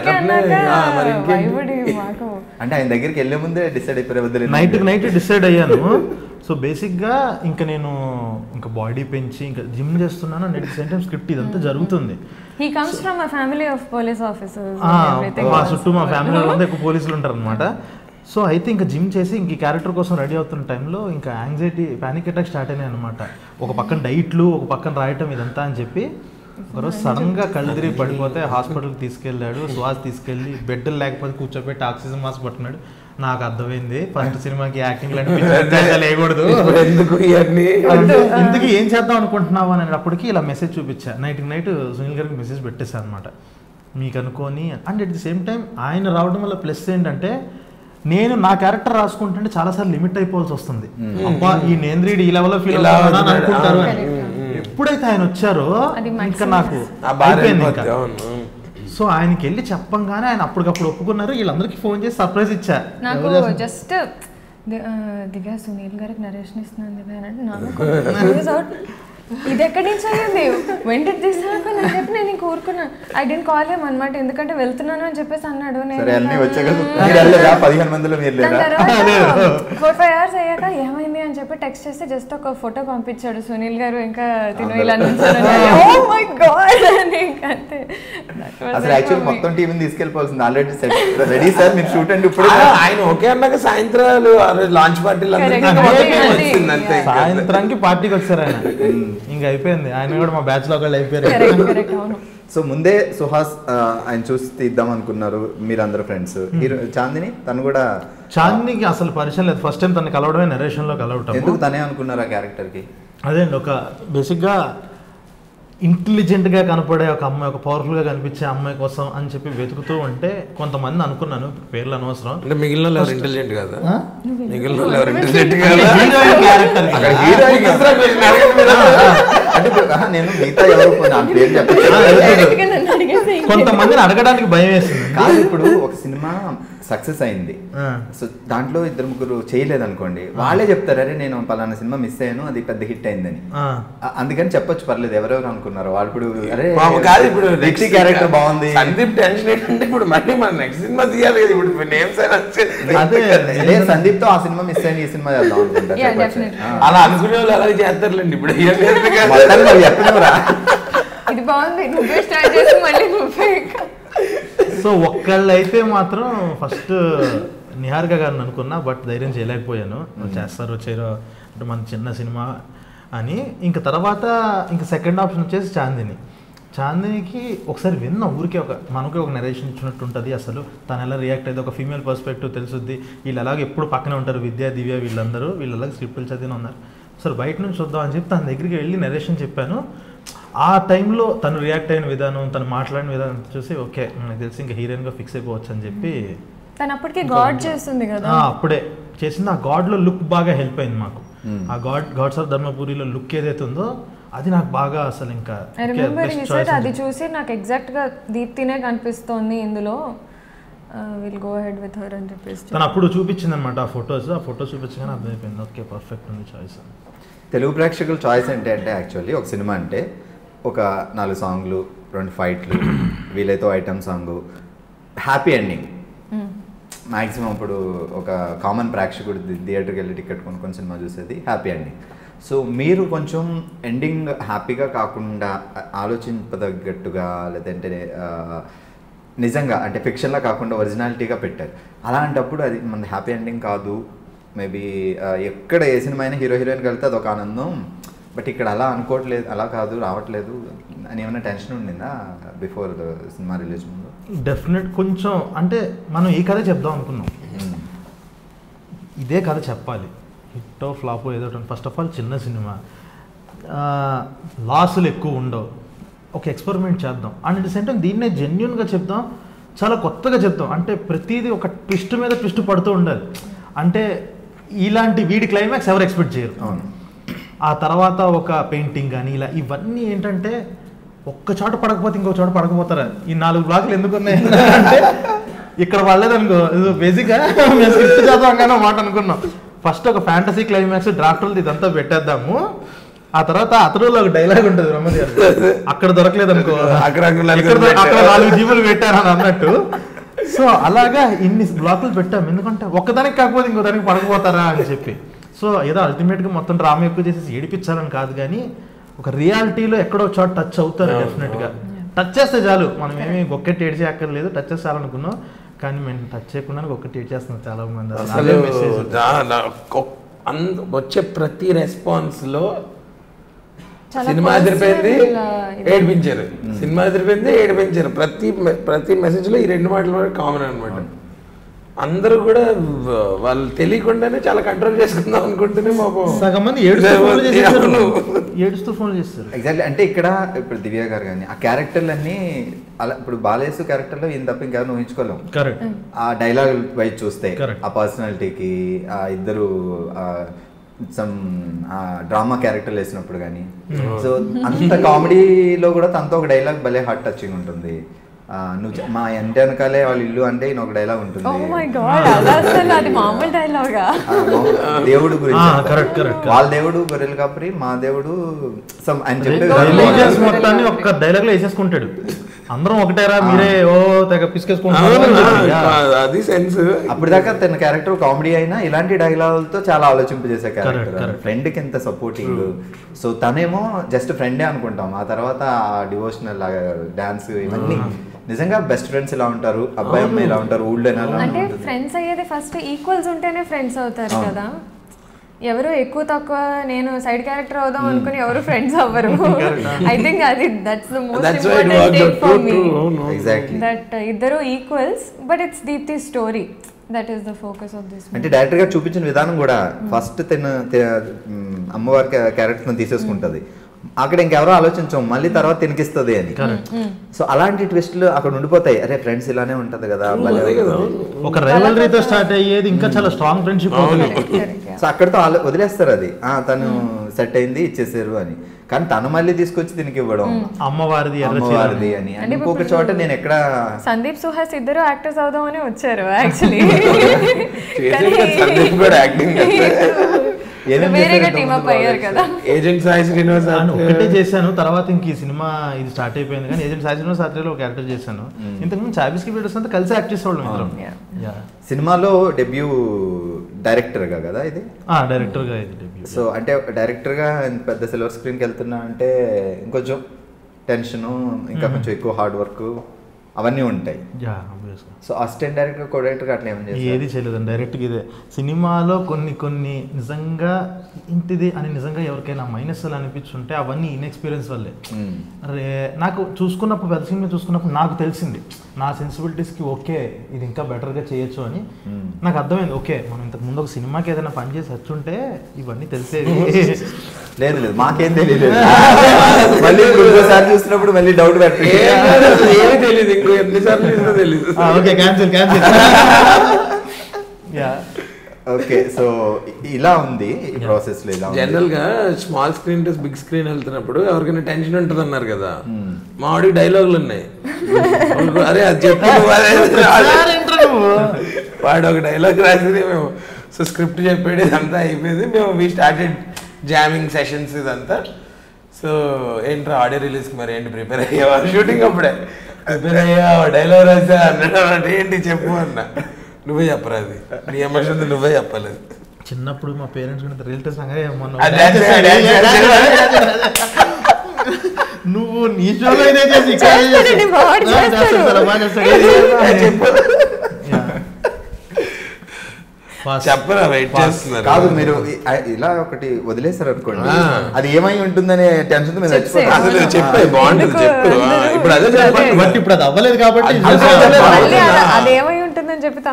అంటే ఆయన దగ్గరికి వెళ్ళే ముందే డిసైడ్ అయిపోయారు. నైట్ డిసైడ్ అయ్యాను. సో బేసిక్గా ఇంకా నేను ఇంకా బాడీ పెంచి ఇంకా జిమ్ చేస్తున్నాను. And at the same time script ఇదంతా జరుగుతుంది. He comes from a family of police officers. మా చుట్టూ మా ఫ్యామిలీలో అంతా ఎక్కువ పోలీసులు ఉంటారు అనమాట. సో అయితే ఇంకా జిమ్ చేసి ఇంక ఈ క్యారెక్టర్ కోసం రెడీ అవుతున్న టైంలో ఇంకా యాంగ్జైటీ, పానిక్ అటాక్ స్టార్ట్ అయినాయి అనమాట. ఒక పక్కన డైట్లు, ఒక పక్కన రాయటం ఇదంతా అని చెప్పి ఒకరోజు సడన్గా కళ్ళు తిరిగి పడిపోతే హాస్పిటల్కి తీసుకెళ్ళాడు. సుహాస్ తీసుకెళ్ళి బెడ్లు లేకపోతే కూర్చోబెట్టి ఆక్సిజన్ మాస్క్ పట్టున్నాడు. నాకు అర్థమైంది ఫస్ట్ సినిమాకి యాక్టింగ్ లేకూడదు, ఎందుకు ఏం చేద్దాం అనుకుంటున్నావు అని. అప్పటికి ఇలా మెసేజ్ చూపించా. నైట్ సునీల్ గారికి మెసేజ్ పెట్టేశాను అనమాట, మీకు అనుకోని. And at the same time ఆయన రావడం వల్ల ప్లస్ ఏంటంటే, నేను నా క్యారెక్టర్ రాసుకుంటుంటే చాలాసార్లు లిమిట్ అయిపోవాల్సి వస్తుంది. అబ్బా ఈ నేంద్రీడి ఈ లెవెల్లో ఫీల్ అవుతాను అనుకుంటారు. ఎప్పుడైతే ఆయన వచ్చారో ఇంకా నాకు అయిపోయింది ఇంకా. సో ఆయనకి వెళ్ళి చెప్పంగానే ఆయన అప్పటికప్పుడు ఒప్పుకున్నారు. వీళ్ళందరికీ ఫోన్ చేసి సర్ప్రైజ్ ఇచ్చా. నాకు జస్ట్ దివ్య సునీల్ గారికి నరేషన్ ఇస్తున్నాను దివ్య అంటే నాకు ఇది ఎక్కడి నుంచి అయ్యింది వెంట తీసుకుని అని చెప్పి నేను కోరుకున్నాను. ఐ డెంట్ కాల్ హిమ్ అనమాట, ఎందుకంటే వెళ్తున్నాను అని చెప్పేసి అన్నాడు. నేను 4-5 hours అయ్యాక ఏమైంది అని చెప్పి టెక్స్ట్ చేస్తే జస్ట్ ఒక ఫోటో పంపించాడు సునీల్ గారు, ఇంకా తిను ఇలా మొత్తం టీం తీసుకెళ్ళిపోవాల్సింది. ఆల్రెడీ రెడీ సార్ మీరు షూట్ అండి ఇప్పుడు ఆయన ఓకే అన్నాక సాయంత్రాలు లాంచ్ పార్టీలు సాయంత్రానికి పార్టీకి వచ్చారు ఆయన. ఇంకా అయిపోయింది, ఆయన కూడా మా బ్యాచ్ లో ఒకళ్ళు అయిపోయారు. సో ముందే సుహాస్ ఆయన చూసి తీద్దాం అనుకున్నారు మీరందరూ ఫ్రెండ్స్. హీరో చాందిని తను కూడా చాందినికి అసలు పరిచయం లేదు, ఫస్ట్ టైం తను కలవడమే నరేషన్ లో కలవటం. ఎందుకు తనే అనుకున్నారు ఆ క్యారెక్టర్ కి? అదే అండి, ఒక బేసిక్గా ఇంటెలిజెంట్గా కనపడే ఒక అమ్మాయి, ఒక పవర్ఫుల్గా కనిపించే అమ్మాయి కోసం అని చెప్పి వెతుకుతూ ఉంటే కొంతమంది అనుకున్నాను, పేర్లు అనవసరం. అంటే మిగిలిన ఇంటెలిజెంట్ కదా, నేను మిగతా ఎవరు పేరు కొంతమందిని అడగడానికి భయం వేసింది. కాదు ఇప్పుడు ఒక సినిమా సక్సెస్ అయింది, సో దాంట్లో 2-3 చేయలేదు అనుకోండి, వాళ్ళే చెప్తారు అరే నేను పలానా సినిమా మిస్ అయ్యాను అది పెద్ద హిట్ అయిందని. అందుకని చెప్పొచ్చు పర్లేదు ఎవరెవరు అనుకున్నారు వాళ్ళు. ఇప్పుడు అరే కాదు ఇప్పుడు వ్యక్తి క్యారెక్టర్ బాగుంది, సందీప్ టెన్షన్ ఏంటంటే ఇప్పుడు మళ్ళీ మన నెక్స్ట్ సినిమా తీయాలి కదా, ఇప్పుడు నేమ్స్ అదే సందీప్ తో ఆ సినిమా మిస్ అయింది ఈ సినిమా చేద్దాం అనుకుంటారు. అలా అనుకునే వాళ్ళు అలాగే చేస్తారులేండి. ఇప్పుడు చెప్పినవరా ఇది బాగుంది నువ్వే స్టార్ట్ చేసి మళ్ళీ నువ్వే. సో ఒక్కళ్ళు అయితే మాత్రం ఫస్ట్ నిహారిక గారిని అనుకున్నా, బట్ ధైర్యం చేయలేకపోయాను. చేస్తారు చేయరో అంటే మన చిన్న సినిమా అని. ఇంక తర్వాత ఇంక సెకండ్ ఆప్షన్ వచ్చేసి చాందిని. చాందినికి ఒకసారి విన్న ఊరికే మనకి ఒక నరేషన్ ఇచ్చినట్టు ఉంటుంది, అసలు తను ఎలా రియాక్ట్ అయితే ఒక ఫీమేల్ పర్స్పెక్టివ్ తెలుసుద్ది. వీళ్ళు అలాగే ఎప్పుడు పక్కనే ఉంటారు, విద్య దివ్య వీళ్ళందరూ, వీళ్ళు అలాగే స్క్రిప్టులు చదివిన ఉన్నారు. సరే బయట నుంచి చూద్దాం అని చెప్పి తన దగ్గరికి వెళ్ళి నరేషన్ చెప్పాను. ఆ టైంలో తను రియాక్ట్ అయిన విధానం, తను మాట్లాడిన విధానం చూసి ఓకే నాకు తెలిసి ఇంకా హీరోయిన్గా ఫిక్స్ అయిపోవచ్చు అని చెప్పి తను అప్పటికే గాడ్ చేస్తుంది కదా, అప్పుడే చేసింది. ఆ గాడ్లో లుక్ బాగా హెల్ప్ అయింది మాకు. ఆ గాడ్స్ ఆఫ్ ధర్మపురిలో లుక్ ఏదైతే ఉందో అది నాకు బాగా అసలు ఇంకా అది చూసి నాకు ఎగ్జాక్ట్ గా దీప్తినే కనిపిస్తోంది ఇందులో, will go ahead with her అని చెప్పేసి తను అప్పుడు చూపించింది అనమాట. ఆ ఫొటోస్ చూపించగానే అర్థమైపోయింది ఓకే పర్ఫెక్ట్ ఉంది చాయిస్. తెలుగు ప్రేక్షకుల చాయిస్ అంటే యాక్చువల్లీ ఒక సినిమా అంటే ఒక 4 సాంగ్లు, 2 ఫైట్లు, వీలైతే item song, happy ending. Maximum ఇప్పుడు ఒక కామన్ ప్రేక్షకుడు థియేటర్కి వెళ్ళి టికెట్ కొనుక్కొని సినిమా చూసేది హ్యాపీ ఎండింగ్. సో మీరు కొంచెం ఎండింగ్ హ్యాపీగా కాకుండా ఆలోచింపదగ్గట్టుగా లేదంటే నిజంగా అంటే ఫిక్షన్లా కాకుండా ఒరిజినాలిటీగా పెట్టారు. అలాంటప్పుడు అది మన హ్యాపీ ఎండింగ్ కాదు. మేబీ ఎక్కడ ఏ సినిమా అయినా హీరో హీరోయిన్కి వెళ్తే అదొక ఆనందం, బట్ ఇక్కడ అలా అనుకోవట్లేదు, అలా కాదు రావట్లేదు అని ఏమైనా టెన్షన్ ఉండిందా బిఫోర్ సినిమా రిలీజ్ ముందు? డెఫినెట్ కొంచెం అంటే మనం ఈ కథ చెప్దాం అనుకున్నాం, ఇదే కథ చెప్పాలి, హిట్ ఫ్లాప్ ఏదో. ఫస్ట్ ఆఫ్ ఆల్ చిన్న సినిమా, లాసులు ఎక్కువ ఉండవు, ఒక ఎక్స్పెరిమెంట్ చేద్దాం and at the same time దీన్నే జెన్యున్గా చెప్దాం, చాలా కొత్తగా చెప్తాం. అంటే ప్రతిదీ ఒక ట్విస్ట్ మీద ట్విస్ట్ పడుతూ ఉండాలి. అంటే ఇలాంటి వీడి క్లైమాక్స్ ఎవరు ఎక్స్పెక్ట్ చేయరు. ఆ తర్వాత ఒక పెయింటింగ్ కానీ ఇలా ఇవన్నీ ఏంటంటే ఒక్క చోట పడకపోతే ఇంకొక చోట పడకపోతారా, ఈ 4 బ్లాక్లు ఎందుకు ఉన్నాయి అంటే ఇక్కడ పడలేదనుకో. బేసిక్గా మేము స్క్రిప్ట్ చదవంగానే మాట అనుకున్నాం ఫస్ట్ ఒక ఫ్యాంటసీ క్లైమాక్స్ డ్రాఫ్ట్ ఇదంతా పెట్టేద్దాము, ఆ తర్వాత అతడులో ఒక డైలాగ్ ఉంటుంది బ్రహ్మది గారు, అక్కడ దొరకలేదు అనుకో అక్కడ 4 జీవులు పెట్టారని అన్నట్టు. సో అలాగా ఇన్ని బ్లాకులు పెట్టాము, ఎందుకంటే ఒక్కదానికి కాకపోతే ఇంకో దానికి పడకపోతారా అని చెప్పి. సో ఏదో అల్టిమేట్గా మొత్తం డ్రామా ఎక్కువ చేసేసి ఏడిపించాలని కాదు, కానీ ఒక రియాలిటీలో ఎక్కడో చోట టచ్ అవుతారు డెఫినెట్గా. టచ్ చేస్తే చాలు, మనం ఏమి ఒక్కటి ఏడ్ చేయక్కర్లేదు, టచ్ చేస్తే చాలనుకున్నాం, కానీ మేము టచ్ చేయకుండా ఒక్కటి ఏడ్ చేస్తున్నాం చాలా మంది. వచ్చే ప్రతి రెస్పాన్స్లో సినిమా ఎదిరిపోయింది ఏడిపించారు, సినిమా ఎదిరిపోయింది ఏడిపించారు, ప్రతి మెసేజ్లో ఈ 2 మాటలు కామన్ అనమాట. అందరూ కూడా వాళ్ళు తెలియకుండానే చాలా కంట్రోల్ చేసుకుందాం అనుకుంటేనే మాకు సగం మంది ఏడుస్తూ ఫోన్ చేస్తారు. ఎగ్జాక్ట్లీ. అంటే ఇక్కడ ఇప్పుడు దివ్య గారు కానీ ఆ క్యారెక్టర్లన్నీ అలా, ఇప్పుడు బాలేసు క్యారెక్టర్లో ఈయన తప్ప ఇంకెవరిని ఊహించుకోలేం. కరెక్ట్. ఆ డైలాగ్ వైజ్ చూస్తే ఆ పర్సనాలిటీకి ఆ ఇద్దరు సమ్ డ్రామా క్యారెక్టర్లు వేసినప్పుడు కానీ, సో అంత కామెడీలో కూడా తనతో ఒక డైలాగ్ భలే హార్ట్ టచింగ్ ఉంటుంది. నువ్వు మా ఇంటి వెనకాలే వాళ్ళ ఇల్లు అంటే ఈయన ఒక డైలాగ్ ఉంటుంది. ఓ మై గాడ్, అలా అసలు అది మామూలు డైలాగా? దేవుడు గురించి కరెక్ట్ కరెక్ట్. వాళ్ళ దేవుడు గొర్రెల కాపరి, మా దేవుడు అని చెప్పి మొత్తాన్ని ఒక్క డైలాగ్ లో వేసేసుకుంటాడు. అందరం ఒకటేరా మీరే ఓ తెగ పిసికేసుకుంటారు. అది సెన్స్. అప్పటిదాకా తన క్యారెక్టర్ కామెడీ అయినా ఇలాంటి డైలాగులతో చాలా ఆలోచింపజేసే క్యారెక్టర్. ఫ్రెండ్ కి ఎంత సపోర్టింగ్. సో తనేమో జస్ట్ ఫ్రెండే అనుకుంటాం, ఆ తర్వాత డివోషనల్ డాన్స్ ఇవన్నీ నిజంగా బెస్ట్ ఫ్రెండ్స్ ఇలా ఉంటారు, అబ్బాయి అమ్మాయి ఇలా ఉంటారు, ఊళ్ళో అంటే ఫ్రెండ్స్ అయ్యేది ఫస్ట్ ఈక్వల్స్ ఉంటేనే ఫ్రెండ్స్ అవుతారు కదా. ఎవరు ఎక్కువ తక్కువ నేను సైడ్ క్యారెక్టర్ అవుదాం అనుకుని ఎవరు ఫ్రెండ్స్ అవ్వరు. ఐ థింక్ అది that's the most important thing for me. Exactly that ఇద్దరు equals but it's Deepthi story, that is the focus of this. అంటే డైరెక్టర్ గారు చూపించిన విధానం కూడా ఫస్ట్ అమ్మవారి క్యారెక్టర్ తీసేసుకుంటది, అక్కడ ఇంకెవరో ఆలోచించాం, మళ్ళీ తర్వాత తినికిస్తుంది అని. సో అలాంటి ట్విస్ట్లు అక్కడ ఉండిపోతాయి. అరే ఫ్రెండ్స్ ఇలానే ఉంటది కదా, ఒక రైవలరీతో స్టార్ట్ అయ్యేది ఇంకా చాలా స్ట్రాంగ్ ఫ్రెండ్షిప్. సో అక్కడితో వదిలేస్తారు అది, తను సెట్ అయింది ఇచ్చేసారు అని. కానీ తను మళ్ళీ తీసుకొచ్చి దీనికి ఇవ్వడం అమ్మవారిది అని. ఇంకొక చోట నేను ఎక్కడ సందీప్ సుహాస్ ఇద్దరు యాక్టర్స్ అవుదాం అని వచ్చారు యాక్చువల్లీ. ఏజెంట్ సాయి శ్రీనివాస్ ఒకటే చేశాను, తర్వాత ఇంక ఈ సినిమా ఇది స్టార్ట్ అయిపోయింది. కానీ ఏజెంట్ సాయి శ్రీనివాస్ ఆత్రేయలో ఒక క్యారెక్టర్ చేశాను. ఇంతకుముందు చాబిస్కి వీడియోస్ అంతా కలిసి యాక్ట్ చేసేవాళ్ళం. సినిమాలో డెబ్యూ డైరెక్టర్ గా కదా ఇది? డైరెక్టర్ గా ఇది డెబ్యూ. సో అంటే డైరెక్టర్ గా పెద్ద సిల్వర్ స్క్రీన్ కి వెళ్తున్నా అంటే ఇంకొంచెం టెన్షన్, ఇంకా కొంచెం ఎక్కువ హార్డ్ వర్క్ అవన్నీ ఉంటాయి. So assistant director, co director అట్లా ఏమైనా ఏది చేయలేదండి, డైరెక్ట్గా ఇదే. సినిమాలో కొన్ని నిజంగా ఇంటిది అని నిజంగా ఎవరికైనా మైనస్లు అనిపించుంటే అవన్నీ ఇన్ఎక్స్పీరియన్స్ వల్లే. అరే నాకు చూసుకున్నప్పుడు పెద్ద సినిమా చూసుకున్నప్పుడు నాకు తెలిసింది నా సెన్సిబిలిటీస్కి ఓకే ఇది ఇంకా బెటర్గా చేయొచ్చు అని నాకు అర్థమైంది. ఓకే మనం ఇంతకు ముందు ఒక సినిమాకి ఏదైనా పని చేసి వచ్చుంటే ఇవన్నీ తెలిసేది. లేదు లేదు మాకేం తెలియదు, మళ్ళీ ఇంకోసారి చూసినప్పుడు మళ్ళీ డౌట్ పెట్టండి. తెలియదు ఇంకో ఎన్నిసార్లు తెలియదు. Okay cancel cancel. Okay so ఇలా ఉంది ఈ ప్రాసెస్ లో. జనరల్ గా small screen to big screen వెళ్తున్నప్పుడు ఎవరికైనా టెన్షన్ ఉంటుంది అన్నారు కదా, మా వాడికి డైలాగులు ఉన్నాయి. అరే అది చెప్పు, వాడు ఒక డైలాగ్ రాసింది మేము. సో స్క్రిప్ట్ చెప్పేది ఇదంతా అయిపోయింది, మేము వీ స్టార్టెడ్ జామింగ్ సెషన్స్ ఇదంతా. సో ఏంట్రా ఆడియో రిలీజ్కి మరి ఏంటి ప్రిపేర్ అయ్యావా? షూటింగ్ అప్పుడే ప్రిపేర్ అయ్యా, డైలాగ్ రాసా అన్నాడు. ఏంటి చెప్పు అన్నా. నువ్వే చెప్పరా, అది నీ ఎమోషన్ నువ్వే చెప్పలేదు. చిన్నప్పుడు మా పేరెంట్స్ రిలేటివ్స్ నువ్వు నీ షోలో చెప్పరా వెయిట్ చేస్తున్నారు కాదు మీరు ఇలా ఒకటి వదిలేసారు అనుకోండి, అది ఏమై ఉంటుందనే టెన్షన్ మీద చెప్పే బాగుంటుంది చెప్పు. ఇప్పుడు అదే చెప్పండి, బట్ ఇప్పుడు అది అవ్వలేదు కాబట్టి అదేమై ఉంటుందని చెప్పి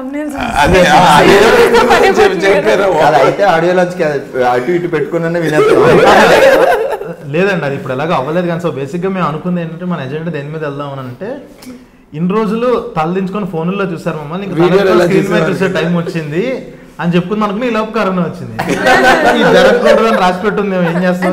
అయితే ఆడియో లాంచ్ అటు ఇటు పెట్టుకున్నా వినేస్తాం. లేదండి అది ఇప్పుడు ఎలాగో అవ్వలేదు. కానీ సో బేసిక్గా మేము అనుకుంది ఏంటంటే మన ఎజెండా దేని మీద వెళ్దాం అని అంటే, ఇన్ని రోజులు తలదించుకొని ఫోన్లో చూసారు మమ్మల్ని, స్క్రీన్ మీద చూసే టైం వచ్చింది అని చెప్పుకుంది అనుకుని ఈ లోపు కరోనా వచ్చింది. జరగకూడదు అని రాసి పెట్టుంది, మేము ఏం చేస్తాం.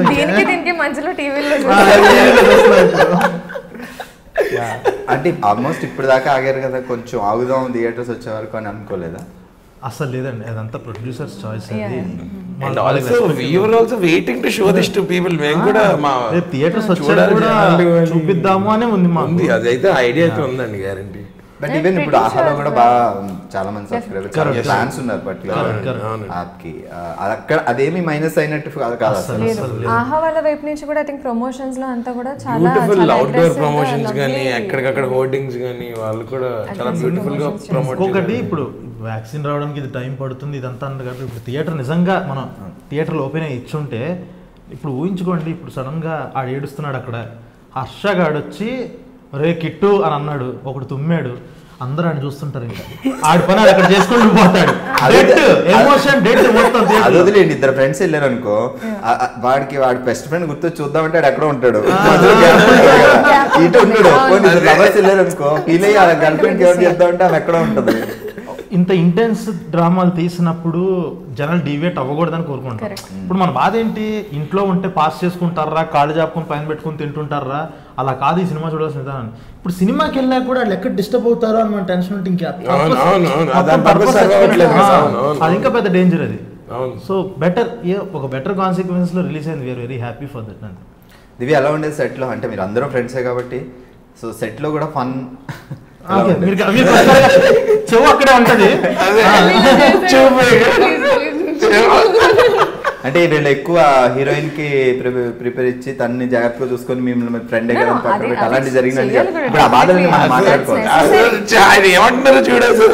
అంటే ఆల్మోస్ట్ ఇప్పుడు దాకా ఆగారు కదా, కొంచెం ఆగుదాం థియేటర్స్ వచ్చే వరకు అని అనుకోలేదా? అసలు లేదండి, అదంతా producers choice. And also we were also waiting to show this to people. మేము కూడా మా థియేటర్స్ వచ్చాక కూడా చూపిద్దాము అని ఉంది. అదైతే ఐడియా అయితే ఉందండి గ్యారంటీ. బట్ ఈవెన్ ఇప్పుడు ఆహాలో కూడా బాగా చాలా మంది సబ్స్క్రైబర్స్ ఫ్యాన్స్ ఉన్నారు పర్టికులర్ యాప్కి. అక్కడ అదేమి మైనస్ అయినట్టు కాదు అసలు. ఆహా వాళ్ళ వైపు నుంచి కూడా ఐ థింక్ ప్రమోషన్స్ లో అంతా కూడా చాలా బ్యూటిఫుల్ అవుట్డోర్ ప్రమోషన్స్ గానీ ఎక్కడికక్కడ హోర్డింగ్స్ గానీ వాళ్ళు కూడా చాలా బ్యూటిఫుల్ గా ప్రమోట్. ఇంకొకటి ఇప్పుడు వ్యాక్సిన్ రావడానికి ఇది టైం పడుతుంది ఇదంతా అన్నారు కాబట్టి ఇప్పుడు థియేటర్ నిజంగా మనం థియేటర్లో ఓపెన్ అయ్యి ఇచ్చుంటే ఇప్పుడు ఊహించుకోండి, ఇప్పుడు సడన్గా ఆడు ఏడుస్తున్నాడు అక్కడ, హర్షగాడు వచ్చి రే కిట్టు అని అన్నాడు, ఒకడు తుమ్మాడు, అందరూ ఆయన చూస్తుంటారు, ఇంకా ఆడి పని అక్కడ చేసుకుంటూ పోతాడు. అది వదిలేండి, ఇద్దరు ఫ్రెండ్స్ వెళ్ళారు అనుకో, వాడికి వాడి బెస్ట్ ఫ్రెండ్ గుర్తు చూద్దామంటే ఆడు ఎక్కడ ఉంటాడు, ఇటు ఉంటాడు. లవర్స్ వెళ్ళారు అనుకో, ఫీల్ అయ్యి ఆ గర్ల్ ఫ్రెండ్ ఎవరు చేద్దామంటే ఆమె ఎక్కడ ఉంటుంది. ఇంత ఇంటెన్స్ డ్రామాలు తీసినప్పుడు జనాలు డివేట్ అవ్వకూడదని కోరుకుంటారు. ఇప్పుడు మన బాధ ఏంటి, ఇంట్లో ఉంటే పాస్ చేసుకుంటారా, కాళ్ళు చాపుకొని పైన పెట్టుకుని తింటుంటారా, అలా కాదు ఈ సినిమా చూడాల్సిన విధానం. ఇప్పుడు సినిమాకి వెళ్ళా కూడా వాళ్ళు ఎక్కడ డిస్టర్బ్ అవుతారో అని మన టెన్షన్ ఉంటే ఇంకా అది ఇంకా పెద్ద డేంజర్ అది. సో బెటర్ ఒక బెటర్ కాన్సిక్వెన్స్ లో రిలీజ్ అయింది. We are very happy for that. అండి దివి ఎలా ఉండేది సెట్లో? అంటే మీరు అందరూ ఫ్రెండ్సే కాబట్టి సో సెట్లో కూడా ఫన్ చెవు అక్కడే ఉంటది. అంటే వీళ్ళు ఎక్కువ హీరోయిన్ కి ప్రిపేర్ ఇచ్చి తన్ని జాగ్రత్తగా చూసుకొని మిమ్మల్ని ఫ్రెండ్ కదా పక్కన పెట్టి అలాంటి జరిగిందండి. ఇప్పుడు ఆ బాధల్ని మనం మాట్లాడుకోవాలి. ఏమంటున్నారు చూడదు.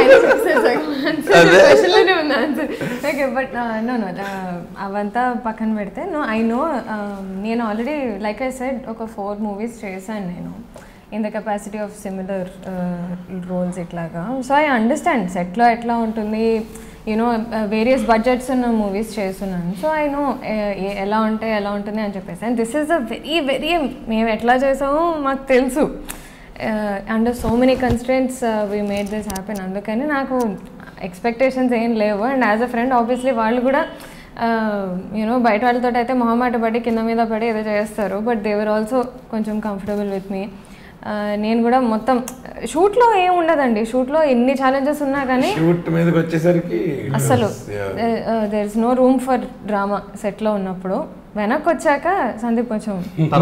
బట్ నో అవంతా పక్కన పెడితే ఐ నో నేను ఆల్రెడీ లైక్ ఐ సెడ్ ఒక 4 movies చేశాను నేను in the capacity of similar roles ఇట్లాగా. సో ఐ అండర్స్టాండ్ సెట్లో ఎట్లా ఉంటుంది, యూనో వేరియస్ బడ్జెట్స్ ఉన్న మూవీస్ చేస్తున్నాను. సో ఐ నో ఎలా ఉంటుంది అని చెప్పేసి. And this is a very మేము ఎట్లా చేసామో మాకు తెలుసు. Under so many constraints we made this happen. అందుకని నాకు ఎక్స్పెక్టేషన్స్ ఏం లేవు. And as a friend obviously వాళ్ళు కూడా యూనో బయట వాళ్ళతో అయితే మొహమాట పడి కింద మీద పడి ఏదో చేస్తారు. బట్ దే వర్ ఆల్సో కొంచెం కంఫర్టబుల్ విత్ మీ. నేను కూడా మొత్తం షూట్లో ఏం ఉండదండి. షూట్లో ఎన్ని ఛాలెంజెస్ ఉన్నా కానీ షూట్ మీదకి వచ్చేసరికి అసలు there is no room for drama సెట్లో ఉన్నప్పుడు. వెనక్కి వచ్చాక సందీప్ కొంచెం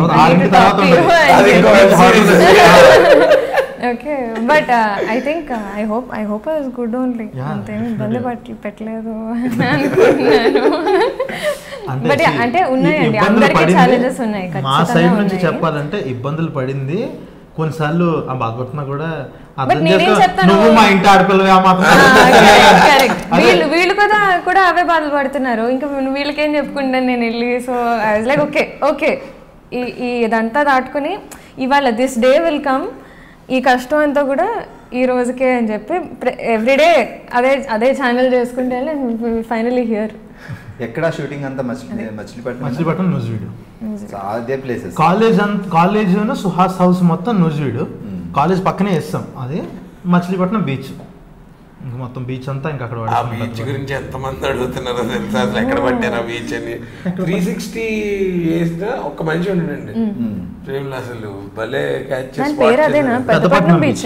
okay. But I think I hope I was good only. అంతేమి ఇబ్బంది పెట్టలేదు అనుకుంటున్నాను. బట్ అంటే ఉన్నాయండి, అందరికీ ఛాలెంజెస్ ఉన్నాయి. మా సైడ్ నుంచి చెప్పాలంటే ఇబ్బందులు పడింది కొన్నిసార్లు. ఆ బాధపడుతున్నా కూడా నువ్వు మా ఇంటి ఆడపిల్లవే వీళ్ళు కూడా అవే బాధలు పడుతున్నారు. ఇంకా వీళ్ళకేం చెప్పుకుంటాను నేను వెళ్ళి. So I was like okay ఇదంతా దాటుకుని ఇవాళ దిస్ డే విల్ కమ్, ఈ కష్టం అంతా కూడా ఈ రోజుకే అని చెప్పి ఎవ్రీడే అదే ఛానల్ చేసుకుంటే ఫైనలీ హియర్. ఎక్కడ షూటింగ్ అంతా మచిలీపట్నం నూజివీడు. అదే ప్లేసెస్ కాలేజ్ సుహాస్ హౌస్ మొత్తం నూజివీడు. కాలేజ్ పక్కనే వేస్తాం. అది మచిలీపట్నం బీచ్. ఇంకా మొత్తం బీచ్ అంతా ఇంకా అక్కడ బీచ్ గురించి ఎంతమంది అడుగుతున్నారో తెలుసా అసలు ఎక్కడ పట్టారా బీచ్ అని. 360 వేసిన ఒక్క మనిషి ఉండండి ట్రైన్లో. అసలు భలే క్యాచ్ పెద్దపట్నం బీచ్.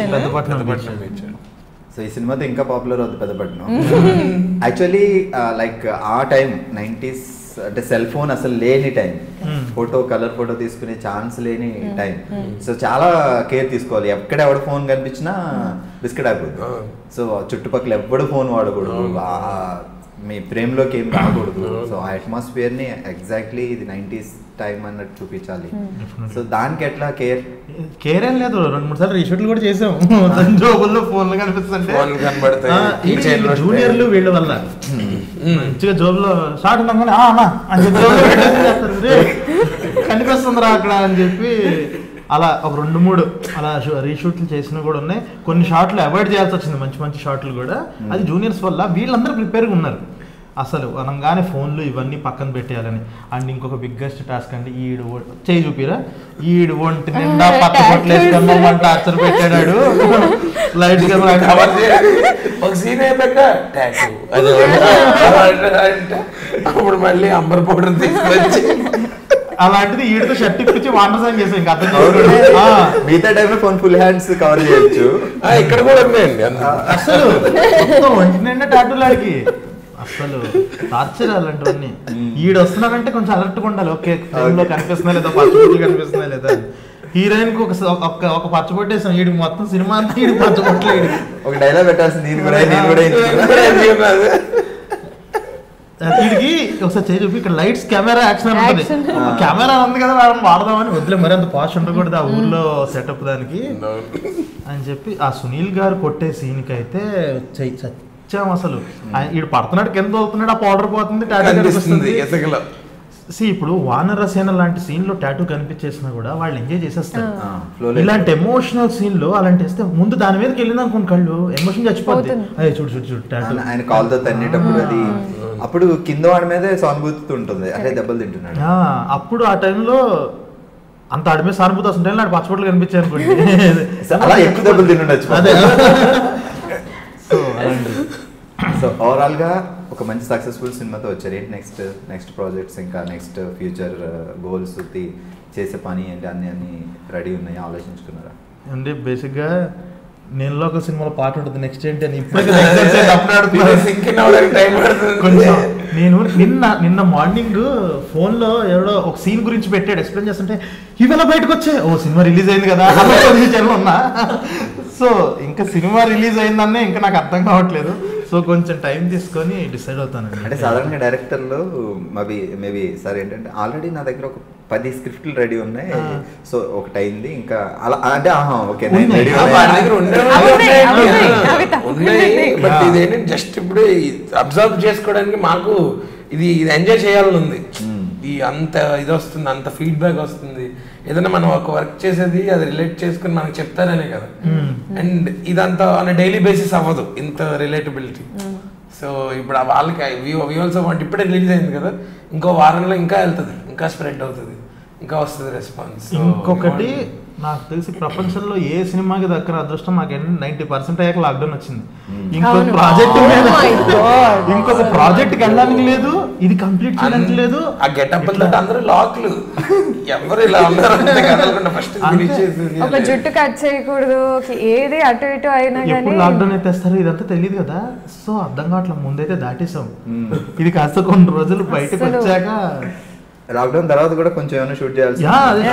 సో ఈ సినిమాతో ఇంకా పాపులర్ అవుతుంది పెద్దపట్నం. యాక్చువల్లీ లైక్ ఆ టైం 90s అంటే సెల్ ఫోన్ అసలు లేని టైం, కలర్ ఫోటో తీసుకునే ఛాన్స్ లేని టైం. సో చాలా కేర్ తీసుకోవాలి. ఎక్కడ ఎవడ ఫోన్ కనిపించినా బిస్కెట్ అయిపోతుంది. సో చుట్టుపక్కల ఎవ్వడు ఫోన్ వాడకూడదు, మీ ప్రేమలోకి ఏం రాకూడదు. సో ఆ అట్మాస్ఫియర్ ని ఎగ్జాక్ట్లీ ఇది 90s టైం అన్నట్టు చూపించాలి. సో దానికి ఎట్లా కేర్ ఏం లేదు. 2-3 సార్లు రీషూట్లు కూడా చేసాము. జోబుల్లో ఫోన్లు కనిపిస్తుంటే జూనియర్లు వీళ్ళ వల్ల మంచిగా జోబులో షార్ట్ ఉండగానే అని చెప్పి కనిపిస్తుందిరా అక్కడ అని చెప్పి అలా ఒక 2-3 అలా రీషూట్లు చేసినా కూడా ఉన్నాయి. కొన్ని షాట్లు అవాయిడ్ చేయాల్సి వచ్చింది, మంచి మంచి షాట్లు కూడా. అది జూనియర్స్ వల్ల. వీళ్ళందరూ ప్రిపేర్గా ఉన్నారు అసలు అనగానే ఫోన్లు ఇవన్నీ పక్కన పెట్టేయాలని. అండ్ ఇంకొక బిగ్గెస్ట్ టాస్క్ అండి, ఈడు చేయి చూపిరా, ఈడు ఒంటి నిండా పక్క పొట్లు వేసుకున్నాం టార్చర్ పెట్టాడు. లైట్ ఒక సీన్ అయిపోయాక అప్పుడు మళ్ళీ అంబర్ పౌడర్ తీసుకొచ్చి అలాంటిది ఈడితో షర్ట్ ఇప్పించి వాటర్ సాంగ్ చేసాం. ఇంకా అర్థం మిగతా టైంలో ఫోన్ ఫుల్ హ్యాండ్స్ కవర్ చేయొచ్చు. ఇక్కడ కూడా ఉన్నాయండి అసలు ఒంటి నిండా టాటూలాడికి అసలు టార్చర్ అలాంటివన్నీ. ఈడు వస్తున్నారంటే కొంచెం అలర్ట్గా ఉండాలి. ఓకే ఫోన్లో కనిపిస్తున్నా లేదా, పచ్చబొట్లు కనిపిస్తున్నా లేదా. హీరోయిన్ కి ఒక పచ్చబొట్టేసాం, ఈడికి మొత్తం సినిమా అంతా ఈడు పచ్చబొట్లు. ఒక డైలాగ్ పెట్టాల్సింది వీడికి ఒకసారి చేయి చూపి ఇక్కడ లైట్స్ కెమెరా యాక్షన్ ఉంటుంది. కెమెరా ఉంది కదా వాడదామని వద్దులే మరి అంత పాష్ ఉండకూడదు ఆ ఊర్లో సెటప్ దానికి అని చెప్పి ఆ సునీల్ గారు కొట్టే సీన్కి అయితే చచ్చాం అసలు. ఈడు పడుతున్నాడు, కింద అవుతున్నాడు, ఆ పౌడర్ పోతుంది, టాటూ కనిపిస్తుంది. ఇప్పుడు వానరసేన లాంటి సీన్ లో టాటూ కనిపించేసినా కూడా వాళ్ళు ఎంజాయ్ చేసేస్తారు. ఇలాంటి ఎమోషనల్ సీన్ లో అలాంటి వేస్తే ముందు దాని మీదకి వెళ్ళింది అనుకోండి కళ్ళు ఎమోషన్ చచ్చిపోతుంది. అదే చూడు చూడు చూడు టాటూ ఆయన కాల్తో తన్నేటప్పుడు అది అప్పుడు కింద వాడి మీదే సానుభూతి ఉంటుంది, అదే దెబ్బలు తింటున్నాడు. అప్పుడు ఆ టైంలో అంత ఆడి మీద సానుభూతి వస్తుంటే నాకు పచ్చబొట్లు కనిపించాయి అనుకోండి, అలా ఎక్కువ దెబ్బలు తింటుండొచ్చు. సో ఓవరాల్ గా ఒక మంచి సక్సెస్ఫుల్ సినిమాతో వచ్చారు. ఏంటి నెక్స్ట్ ప్రాజెక్ట్స్, ఇంకా నెక్స్ట్ ఫ్యూచర్ గోల్స్ చేసే పని ఏంటి అన్ని రెడీ ఉన్నాయి, ఆలోచించుకున్నారా? అంటే బేసిక్గా నేను ఒక సినిమాలో పాట ఉంటుంది నెక్స్ట్ ఏంటి అని కొంచెం నేను నిన్న మార్నింగ్ ఫోన్లో ఎవడో ఒక సీన్ గురించి పెట్టాడు, ఎక్స్ప్లెయిన్ చేస్తుంటే ఇవాళ బయటకు వచ్చే సినిమా రిలీజ్ అయింది కదా ఉన్నా. సో ఇంకా సినిమా రిలీజ్ అయిందన్నే ఇంకా నాకు అర్థం కావట్లేదు. సో కొంచెం టైం తీసుకొని డిసైడ్ అవుతానండి. అంటే సాధారణంగా డైరెక్టర్లు మేబీ సార్ ఏంటంటే ఆల్రెడీ నా దగ్గర ఒక 10 స్క్రిప్ట్లు రెడీ ఉన్నాయి, సో ఒకటి అయింది ఇంకా అలా అంటే ఓకే బట్ ఇదేంటి జస్ట్ ఇప్పుడు అబ్జర్వ్ చేసుకోవడానికి మాకు ఇది ఎంజాయ్ చేయాలని ఉంది. ఈ అంత ఇది వస్తుంది, అంత ఫీడ్బ్యాక్ వస్తుంది, ఏదైనా మనం ఒక వర్క్ చేసేది అది రిలేట్ చేసుకుని మనకు చెప్తారనే కదా. అండ్ ఇదంతా ఆన్ డైలీ బేసిస్ అవ్వదు ఇంత రిలేటబిలిటీ. సో ఇప్పుడు వాళ్ళకి వి ఆల్సో వాంట్, ఇప్పుడే రిలీజ్ అయింది కదా, ఇంకో వారంలో ఇంకా వెళ్తుంది, ఇంకా స్ప్రెడ్ అవుతుంది, ఇంకా వస్తుంది రెస్పాన్స్. ఇంకొకటి నాకు తెలిసి ప్రపంచంలో ఏ సినిమాకి దక్కన అదృష్టం నాకు 90% అయ్యాక లాక్డౌన్ వచ్చింది. ఇంకొక ప్రాజెక్ట్ వెళ్ళడానికి లేదు, ఇది కంప్లీట్ చేయడానికి లేదు. ఆ గెటప్ అందరూ లాక్లు, ఎవరు ఇలా ఫస్ట్ ఒక జుట్టు కట్ చేయకూడదు, ఏది అటు ఇటు అయినా ఎప్పుడు లాక్డౌన్ ఎత్తేస్తారు ఇదంతా తెలియదు కదా. సో అర్థం కావట్లేదు, ముందైతే దాటేసాం. ఇది కాస్త కొన్ని రోజులు బయటకు వచ్చాక లాక్డౌన్ తర్వాత కూడా కొంచెం ఏమైనా షూట్ చేయాల్సి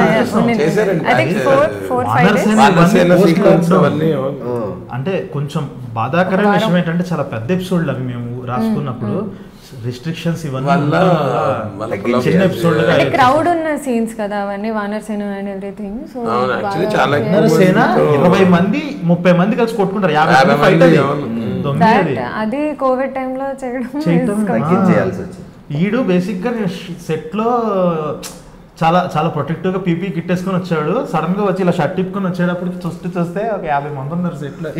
అంటే కొంచెం బాధాకరమైన విషయం ఏంటంటే చాలా పెద్ద ఎపిసోడ్లు అవి మేము రాసుకున్నప్పుడు రిస్ట్రిక్షన్స్ ఇవన్నీ చిన్న ఎపిసోడ్ క్రౌడ్ ఉన్న సీన్స్ కదా అవన్నీ వానర్ సేన అండ్ ఎవ్రీథింగ్. సో సేన 20 మంది 30 మంది కలిసి కొట్టుకుంటారు, 50 ఫైట్ అది కోవిడ్ టైంలో చేయడం చేయాల్సి వచ్చింది. ఈడు బేసిక్గా నేను సెట్లో చాలా చాలా ప్రొటెక్టివ్గా పీపీ కిట్ వేసుకొని వచ్చాడు. సడన్గా వచ్చి ఇలా షర్ట్ ఇప్పుకొని వచ్చేటప్పటికి చూస్తే ఒక 50 మంది ఉన్నారు సెట్లో.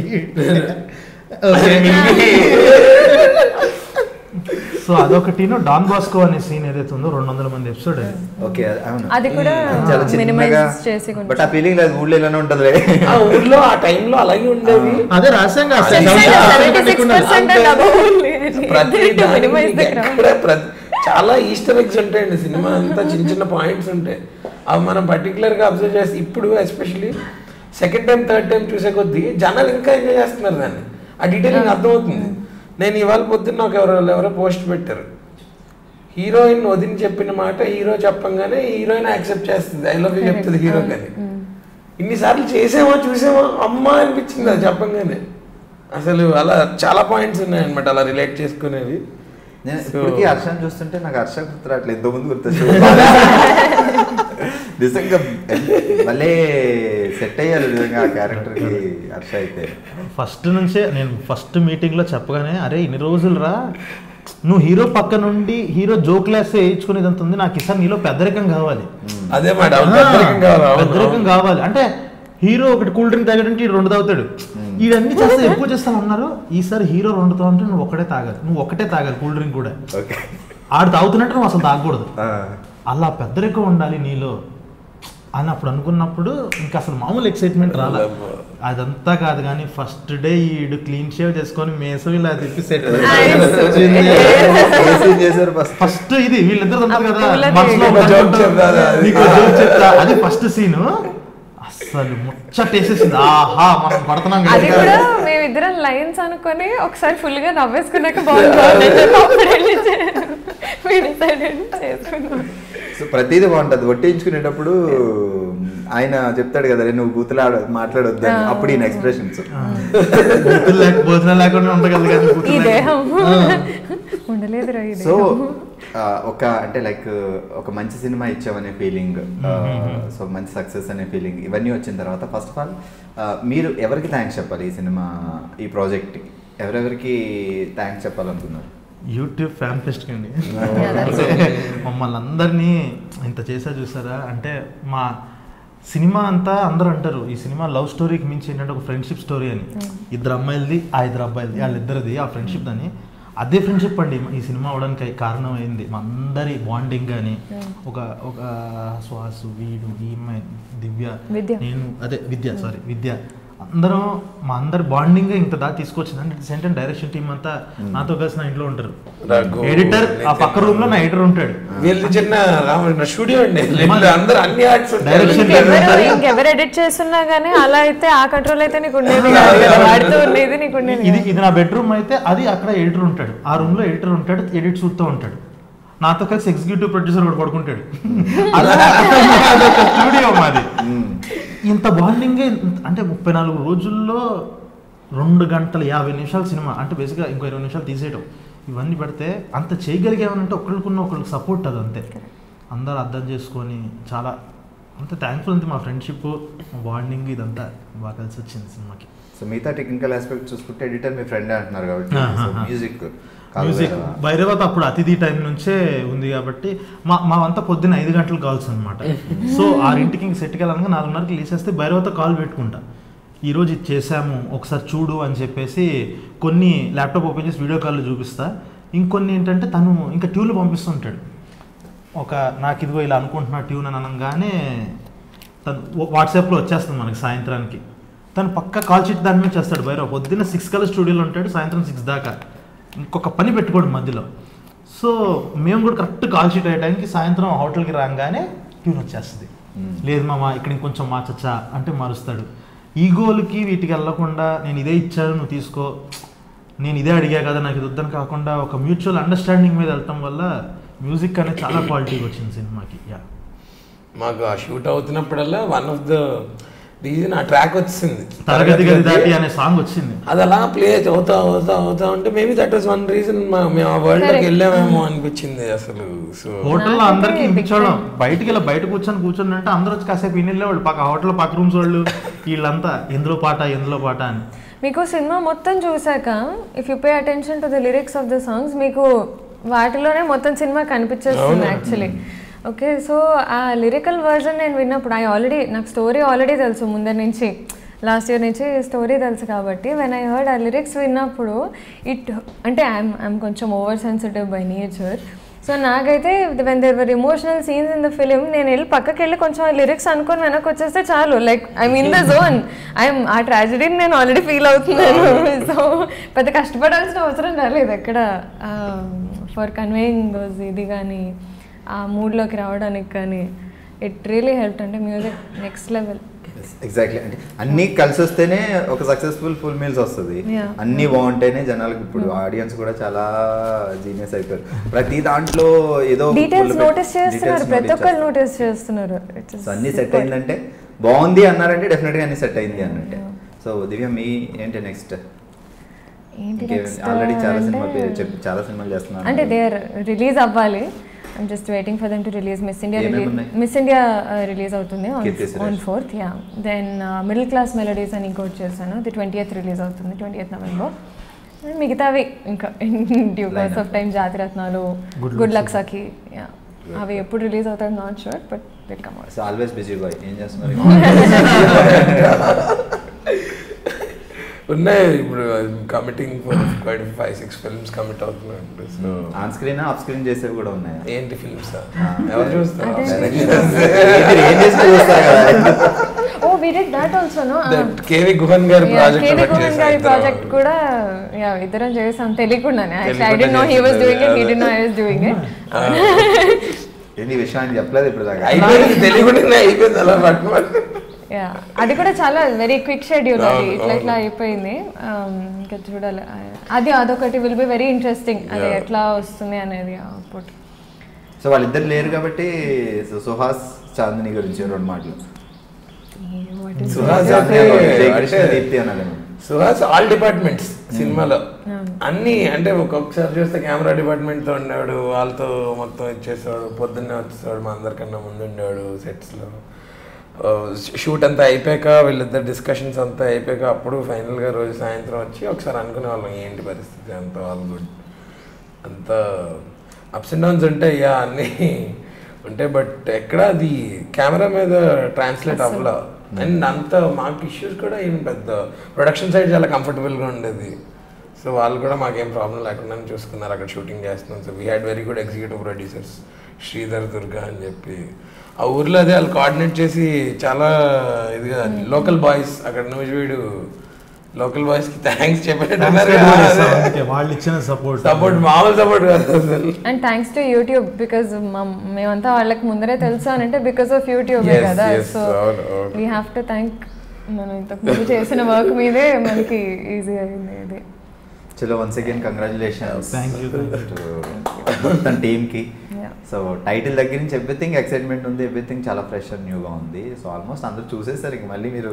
సో అదొకటి. డాన్ బాస్కో అనే సీన్ ఏదైతే ఉందో 200 మంది ఎపిసోడ్ అది కూడా మినిమైజ్ చేసి బట్ ఆ ఫీలింగ్ లేదు ఊళ్ళో ఇలానే ఉంటుంది. ఆ ఊర్లో ఆ టైంలో అలాగే ఉండేది. అదే రాశాం చాలా ఈస్టర్ ఎగ్స్ ఉంటాయండి సినిమా అంతా, చిన్న చిన్న పాయింట్స్ ఉంటాయి, అవి మనం పర్టికులర్గా అబ్జర్వ్ చేస్తే ఇప్పుడు especially second time third time చూసే కొద్దీ జనాలు ఇంకా ఎంజాయ్ చేస్తున్నారు దాన్ని. ఆ డీటెయిలింగ్ అర్థమవుతుంది. నేను ఇవాళ పొద్దున్న ఎవరో పోస్ట్ పెట్టారు, హీరోయిన్ వదిన చెప్పిన మాట హీరో చెప్పంగానే హీరోయిన్ యాక్సెప్ట్ చేస్తుంది, ఐ లవ్ యూ చెప్తుంది హీరో కానీ. ఇన్నిసార్లు చేసామా చూసామా అమ్మా అనిపించింది అది చెప్పంగానే. అసలు అలా చాలా పాయింట్స్ ఉన్నాయన్నమాట అలా రిలేట్ చేసుకునేవి. నేను ఇప్పటికీ హర్షని చూస్తుంటే నాకు హర్ష గుర్తు రావట్లేదు, ఎంతో ముందు గుర్తొచ్చు. నిజంగా మళ్ళీ సెట్ అయ్యాలి నిజంగా ఆ క్యారెక్టర్కి హర్ష అయితే. ఫస్ట్ నుంచే నేను ఫస్ట్ మీటింగ్లో చెప్పగానే అరే ఇన్ని రోజులు రా నువ్వు హీరో పక్క నుండి హీరో జోక్ లేస్తే వేయించుకునేదంత ఉంది, నాకు ఈసారి నీలో పెద్దరికం కావాలి. అదే పెద్దరికం కావాలి అంటే హీరో ఒకటి కూల్ డ్రింక్ తాగడానికి 2 తాగుతాడు, ఇవన్నీ చేస్తే ఎక్కువ చేస్తాను అన్నారు. ఈసారి హీరో 2 తాగుంటే నువ్వు ఒకటే తాగాలి కూల్ డ్రింక్ కూడా. ఆడు తాగుతున్నట్టు నువ్వు అసలు తాగకూడదు, అలా పెద్దరికం ఉండాలి నీలో అని అప్పుడు అనుకున్నప్పుడు ఇంకా అసలు మామూలు ఎక్సైట్మెంట్ రాలే. అదంతా కాదు కానీ ఫస్ట్ డే ఈడు క్లీన్ షేవ్ చేసుకొని మేసం ఇలా తిప్పి సెట్ ఫస్ట్ ఇది వీళ్ళిద్దరు ఉంటారు కదా చెప్తా, అది ఫస్ట్ సీను. అసలు ముచ్చటేసేసింది, ఆహా మనం పడుతున్నాం కదా. అది కూడా మేమిద్దరం లైన్స్ అనుకొని ఒకసారి ఫుల్ గా నవ్వేసుకున్నాక బాగుంటుంది. సో ప్రతిదీ బాగుంటుంది. వడ్డించుకునేటప్పుడు ఆయన చెప్తాడు కదా నువ్వు బూతులు మాట్లాడొద్దు, అప్పుడు ఈయన ఎక్స్ప్రెషన్స్ భోజనం లేకుండా ఉండగలదు. సో ఒక అంటే లైక్ ఒక మంచి సినిమా ఇచ్చామనే ఫీలింగ్, సో మంచి సక్సెస్ అనే ఫీలింగ్, ఇవన్నీ వచ్చిన తర్వాత ఫస్ట్ ఆఫ్ ఆల్ మీరు ఎవరికి థ్యాంక్స్ చెప్పాలి ఈ సినిమా ఈ ప్రాజెక్ట్కి? ఎవరెవరికి థ్యాంక్స్ చెప్పాలనుకున్నారు? యూట్యూబ్ ఫ్యాన్ ఫెస్ట్కి అండి. మమ్మల్ని అందరినీ ఇంత చేసా చూసారా అంటే మా సినిమా అంతా అందరూ అంటారు ఈ సినిమా లవ్ స్టోరీకి మించి ఏంటంటే ఒక ఫ్రెండ్షిప్ స్టోరీ అని. 2 అమ్మాయిలది 2 అబ్బాయిలది వాళ్ళిద్దరిది ఆ ఫ్రెండ్షిప్ అని. అదే ఫ్రెండ్షిప్ అండి ఈ సినిమా అవడానికి కారణం అయింది. మా అందరి బాండింగ్ కానీ ఒక శ్వాసు వీడు ఈ అమ్మాయి దివ్య నేను అదే విద్య అందరం మా అందరి బాండింగ్ ఇంత దాకా తీసుకొచ్చింది. అంటే సేమ్ టైం డైరెక్షన్ టీమ్ అంతా నాతో కలిసి నా ఇంట్లో ఉంటారు. ఎడిటర్ ఆ పక్క రూమ్ లో నా ఎడిటర్ ఉంటాడు. వీళ్ళు చిన్న స్టూడియో అండి, అందరూ అన్ని ఆర్ట్స్ డైరెక్షన్ ఎవరు ఎడిట్ చేస్తున్నా గానీ అలా అయితే ఆ కంట్రోల్ అయితే నీకు ఉండేది వాడుతూ ఉండేది నీకు ఉండేది. ఇది నా బెడ్రూమ్ అయితే, అది అక్కడ ఎడిటర్ ఉంటాడు. ఆ రూమ్ లో ఎడిటర్ ఉంటాడు, ఎడిట్ చూస్తూ ఉంటాడు. నాతో కలిసి ఎగ్జిక్యూటివ్ ప్రొడ్యూసర్ కూడా పడుకుంటాడు. అలా స్టూడియో మాది. ఇంత బాండింగ్ అంటే 34 రోజుల్లో 2 గంటల 50 నిమిషాల సినిమా అంటే బేసిక్గా ఇంకో 20 నిమిషాలు తీసేయడం, ఇవన్నీ పెడితే అంత చేయగలిగామనంటే ఒకళ్ళకున్న ఒకళ్ళకి సపోర్ట్ అది అంతే. అందరూ అర్థం చేసుకొని చాలా అంత థ్యాంక్ఫుల్. అంతే మా ఫ్రెండ్షిప్, మా బాండింగ్ ఇదంతా బాగా కలిసి వచ్చింది సినిమాకి. సో మిగతా టెక్నికల్ ఆస్పెక్ట్ చూసుకుంటే ఎడిటర్ మీ ఫ్రెండ్ అంటున్నారు కాబట్టి మ్యూజిక్ భైరవత్ అప్పుడు అతిథి టైం నుంచే ఉంది కాబట్టి మా అంతా పొద్దున్న 5 గంటలు కాల్స్ అనమాట. సో 6ంటికి ఇంక సెట్కి వెళ్ళాక 4:30కి లేచేస్తే భైరవత్ కాల్ పెట్టుకుంటా, ఈరోజు ఇది చేసాము ఒకసారి చూడు అని చెప్పేసి కొన్ని ల్యాప్టాప్ ఓపెన్ చేసి వీడియో కాల్లో చూపిస్తా. ఇంకొన్ని ఏంటంటే తను ఇంకా ట్యూన్లు పంపిస్తుంటాడు. నాకు ఇదిగో ఇలా అనుకుంటున్నా ట్యూన్ అని అనగానే తను వాట్సాప్లో వచ్చేస్తుంది మనకి సాయంత్రానికి. తను పక్క కాల్ షీట్ దాని మీద చేస్తాడు. భైరవ్ పొద్దున్న 6 కల్లా స్టూడియోలో ఉంటాడు, సాయంత్రం 6 దాకా ఇంకొక పని పెట్టుకోడు మధ్యలో. సో మేము కూడా కరెక్ట్ కాల్ షీట్ అయ్యే టైంకి సాయంత్రం హోటల్కి రాగానే ట్యూన్ వచ్చేస్తుంది. లేదు మామ ఇక్కడ ఇంకొంచెం మార్చచ్చా అంటే మారుస్తాడు. ఈగోలకి వీటికి వెళ్ళకుండా నేను ఇదే ఇచ్చాను నువ్వు తీసుకో, నేను ఇదే అడిగా కదా నాకు ఇది వద్దని కాకుండా ఒక మ్యూచువల్ అండర్స్టాండింగ్ మీద వెళ్ళటం వల్ల మ్యూజిక్ అనేది చాలా క్వాలిటీగా వచ్చింది సినిమాకి. మాకు ఆ షూట్ అవుతున్నప్పుడల్లా వన్ ఆఫ్ ద రీజన్ ఆ ట్రాక్ వచ్చింది, తరగతి గది దాటి అనే సాంగ్ వచ్చింది. అది అలా ప్లే అవుతా ఉంటే maybe that was one reason మేము ఆ వరల్డ్ లోకి వెళ్ళామేమో అనిపించింది అసలు. సో హోటల్లో అందరికి కూర్చోవడం, బయట కూర్చొని అంటే అందరూ వచ్చి కాసేపు వినిళ్ళేవాళ్ళు పక్క హోటల్ పక్క రూమ్స్ వాళ్ళు, వీళ్ళంతా ఎందులో పాట అని. మీకు సినిమా మొత్తం చూసాక if you pay attention to the lyrics of the songs మీకు వాటిలోనే మొత్తం సినిమా కనిపించేస్తుంది యాక్చువల్లీ. ఓకే, సో ఆ లిరికల్ వర్జన్ నేను విన్నప్పుడు నాకు స్టోరీ ఆల్రెడీ తెలుసు ముందర నుంచి, లాస్ట్ ఇయర్ నుంచి స్టోరీ తెలుసు కాబట్టి వెన్ ఐ హర్డ్ ఆ లిరిక్స్ విన్నప్పుడు అంటే ఐఎమ్ కొంచెం over sensitive by nature. So నాకైతే when there were emotional scenes in the film నేను వెళ్ళి పక్కకి వెళ్ళి కొంచెం ఆ లిరిక్స్ అనుకొని వెనక్కి వచ్చేస్తే చాలు, like I'm in the zone, ఆ ట్రాజడీని నేను ఆల్రెడీ ఫీల్ అవుతున్నాను. సో పెద్ద కష్టపడాల్సిన అవసరం రాలేదు ఎక్కడ ఫర్ కన్వేయింగ్ దోస్ ఇది కానీ ఆ మూడ్లోకి రావడానికి కానీ. It really help. అంటే మ్యూజిక్ నెక్స్ట్ లెవెల్. ఎగ్జాక్ట్లీ. అంటే అన్నీ కలిసి వస్తేనే ఒక సక్సెస్ఫుల్ ఫుల్ మీల్స్ వస్తుంది. అన్నీ బాగుంటేనే జనాలకు ఇప్పుడు ఆడియన్స్ కూడా చాలా జీనియస్ అయిపోయారు. ప్రతి దాంట్లో ఏదో డీటెయిల్స్ నోటీస్ చేస్తున్నారు, ప్రతి ఒక్కరు నోటీస్ చేస్తున్నారు. అన్నీ సెట్ అయిందంటే బాగుంది అన్నారంటే డెఫినెట్గా అన్ని సెట్ అయింది అన్నట్టే. సో దివ్య మీ ఏంటి నెక్స్ట్? ఆల్రెడీ చాలా సినిమాలు చేస్తున్నారు అంటే దే రిలీజ్ అవ్వాలి. I'm just waiting for them to release Miss India release అవుతుంది on 4th. Then Middle Class Melodies అని ఇంకోటి చేశాను, ది 20th రిలీజ్ అవుతుంది 20th November. మిగతావి ఇంకా due course of time Jathiratnalu, good luck Sakhi, అవి ఎప్పుడు రిలీజ్ అవుతాయి not sure but will come out. So always busy boy. ఏం చేస్తున్నారు? ఉన్నాయి ఇప్పుడు కమిటింగ్ ఫర్ 5-6 ఫిల్మ్స్ కమిట్ అవుతున్నాయి. ఆన్ స్క్రీన్ ఆఫ్ స్క్రీన్ చేసేవి కూడా ఉన్నాయి. ఏంటి ఫిల్మ్స్ ఎవరు చూస్తారు? Oh, we did that also, no? That KV Guhan గారి ప్రాజెక్ట్ కూడా ఇద్దరం చేసాం తెలియకుండానే. I didn't know he was doing it, he didn't know I was doing it. ఏంటి విషయాన్ని చెప్పలేదు ఇప్పుడు దాకా. అయిపోయింది, తెలియకుండానే అయిపోయింది అలా పట్టుకోవాలి. అది కూడా చాలా వెరీ క్విక్ షెడ్యూల్, అది ఇట్లా అయిపోయింది. ఇంకా చూడాలి, అదొకటి విల్ బి వెరీ ఇంట్రెస్టింగ్, అది ఎట్లా వస్తుంది అనేది అవుట్పుట్. సో వాళ్ళిద్దరు లేరు కాబట్టి సుహాస్ చాందిని గురించి 2 మాటలు. సుహాస్ ఆల్ డిపార్ట్మెంట్స్ సినిమాలో అన్ని, అంటే ఒక్కొక్కసారి చూస్తే కెమెరా డిపార్ట్మెంట్తో ఉన్నాడు, వాళ్ళతో మొత్తం ఇచ్చేసాడు, పొద్దున్నే వచ్చేసాడు, మా అందరికన్నా ముందు ఉండేవాడు సెట్స్లో. షూట్ అంతా అయిపోయాక వీళ్ళిద్దరు డిస్కషన్స్ అంతా అయిపోయాక అప్పుడు ఫైనల్గా రోజు సాయంత్రం వచ్చి ఒకసారి అనుకునే వాళ్ళం ఏంటి పరిస్థితి, అంత ఆల్ గుడ్, అంత అప్స్ అండ్ డౌన్స్ ఉంటాయి అన్నీ ఉంటాయి, బట్ ఎక్కడ అది కెమెరా మీద ట్రాన్స్లేట్ అవ్వలా. అండ్ అంత మాకు ఇష్యూస్ కూడా ఏం పెద్ద ప్రొడక్షన్ సైడ్ చాలా కంఫర్టబుల్గా ఉండేది. సో వాళ్ళు కూడా మాకేం ప్రాబ్లం లేకుండా చూసుకున్నారు అక్కడ షూటింగ్ చేస్తున్నాం. So we had very good executive producers Sridhar Durga అని చెప్పి ఆ ఊర్లో అదే వాళ్ళు కోఆర్డినేట్ చేసి చాలా ఇదిగా లోకల్ బాయ్స్ అక్కడ నూజివీడు లోకల్ బాయ్స్ కి థ్యాంక్స్ చెప్పేటట్టున్నారు. వాళ్ళు ఇచ్చిన సపోర్ట్ మామూలు సపోర్ట్ కాదు అసలు. And thanks to YouTube because మేమంతా వాళ్ళకి ముందరే తెలుసు అని అంటే బికాస్ ఆఫ్ యూట్యూబ్ కదా. So we have to thank మనం ఇంతకు ముందు చేసిన వర్క్ మీదే మనకి ఈజీ అయింది ఇది. చలో వన్స్ అగైన్ కంగ్రాచులేషన్స్ తన టీమ్కి. సో టైటిల్ దగ్గర నుంచి ఎవ్రీథింగ్ ఎక్సైట్మెంట్ ఉంది, ఎవ్రీథింగ్ చాలా ఫ్రెష్ అండ్ న్యూగా ఉంది. సో ఆల్మోస్ట్ అందరూ చూసేస్తారు ఇంక మళ్ళీ మీరు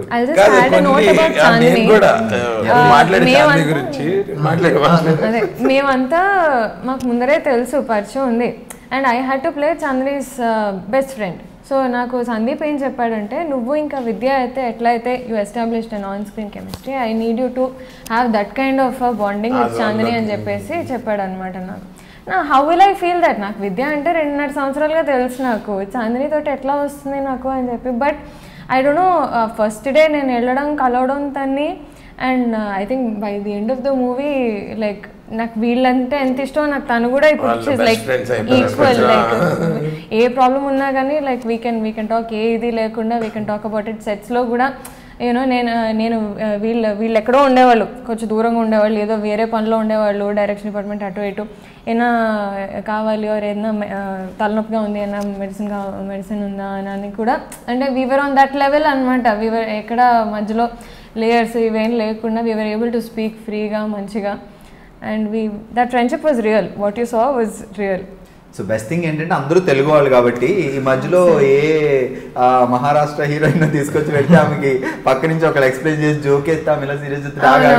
మేమంతా మాకు ముందరే తెలుసు పరిచయం ఉంది. And I had to play Chandini's best friend. So నాకు సందీప్ ఏం చెప్పాడంటే నువ్వు ఇంకా విద్య అయితే ఎట్లయితే you established an on screen chemistry, I need you to have that kind of bonding with Chandini అని చెప్పేసి చెప్పాడు అనమాట. నాకు how will I feel that నాకు విద్య అంటే 2.5 సంవత్సరాలుగా తెలుసు, నాకు చాందిని తోటి ఎట్లా వస్తుంది నాకు అని చెప్పి. But I don't know first day నేను వెళ్ళడం కలవడం తన్ని and I think by the end of the movie like నాకు వీళ్ళంటే ఎంత ఇష్టం నాకు తను కూడా ఇప్పుడు లైక్ ఈక్వల్. లైక్ ఏ ప్రాబ్లం ఉన్నా కానీ లైక్ వీ కెన్ టాక్, ఏ ఇది లేకుండా we can talk about it. సెట్స్లో కూడా యూనో నేను వీళ్ళు ఎక్కడో ఉండేవాళ్ళు, కొంచెం దూరంగా ఉండేవాళ్ళు, ఏదో వేరే పనిలో ఉండేవాళ్ళు, డైరెక్షన్ డిపార్ట్మెంట్ అటు ఇటు ఏమైనా కావాలి ఆర్ ఏదైనా తలనొప్పిగా ఉంది ఏమైనా మెడిసిన్ ఉందా అని కూడా అంటే వీవర్ ఆన్ దట్ లెవెల్ అనమాట. వీవర్ ఎక్కడ మధ్యలో లేయర్స్ ఇవేం లేకుండా వీవర్ ఏబుల్ టు స్పీక్ ఫ్రీగా మంచిగా. And that friendship was real, what you saw was real. So best thing ఏంటంటే అందరూ తెలుగు వాళ్ళు కాబట్టి ఈ మధ్యలో ఏ మహారాష్ట్ర హీరోయిన్ తీసుకొచ్చి పెడితే ఆమెకి పక్క నుంచి ఒకళ్ళు ఎక్స్ప్లెయిన్ చేసి జోక్ వేస్తే ఆమె ఇలా సీరియస్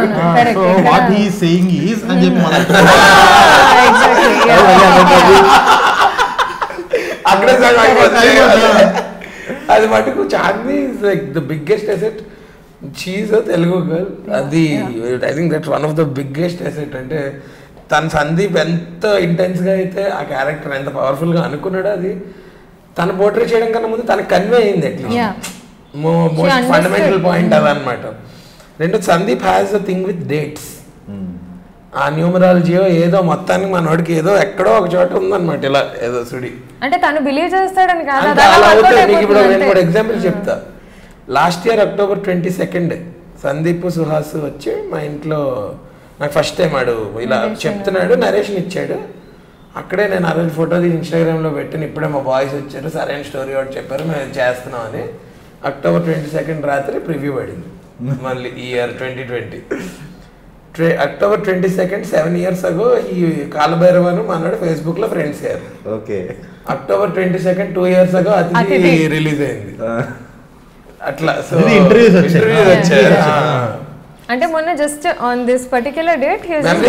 అది మటుకు Chandini is like the biggest asset. She's a Telugu girl. అది I think that's one of the biggest asset. అంటే తన సందీప్ ఎంత ఇంటెన్స్గా అయితే ఆ క్యారెక్టర్ ఎంత పవర్ఫుల్గా అనుకున్నాడో అది తను పోర్ట్రే చేయడం కన్నా ముందు తనకు కన్వే అయింది అట్లీస్ట్. మోస్ట్ ఫండమెంటల్ పాయింట్ అదనమాట. రెండు Sandeep has a thing with dates. ఆ న్యూమరాలజీయో ఏదో మొత్తానికి మనోడికి ఏదో ఎక్కడో ఒక చోట ఉందన్నమాట ఇలా ఏదో సుడి అంటే తను బిలీవ్ చేస్తాడని కాదు. ఇప్పుడు నేను కూడా ఎగ్జాంపుల్ చెప్తా. Last year October 22 Sandeep Suhas వచ్చి మా ఇంట్లో నాకు ఫస్ట్ టైం ఆడు ఇలా చెప్తున్నాడు, నరేషన్ ఇచ్చాడు. అక్కడే నేను ఆ రోజు ఫోటో తీసి ఇన్స్టాగ్రామ్లో పెట్టాను. ఇప్పుడే మా బాయ్స్ వచ్చారు, సరైన స్టోరీ ఒకటి చెప్పారు, మేము చేస్తున్నాం అని. October 22 రాత్రి ప్రివ్యూ పడింది మళ్ళీ ఈ ఇయర్ 2020. October 22 7 years ago ఈ కాలభైరవను మనోడు ఫేస్బుక్ లో ఫ్రెండ్స్ అయ్యారు. Okay. October 22 2 years ago Atithi release అయింది. అట్లా సో ఇంటర్వ్యూస్ వచ్చారు. అంటే మొన్న just on this particular date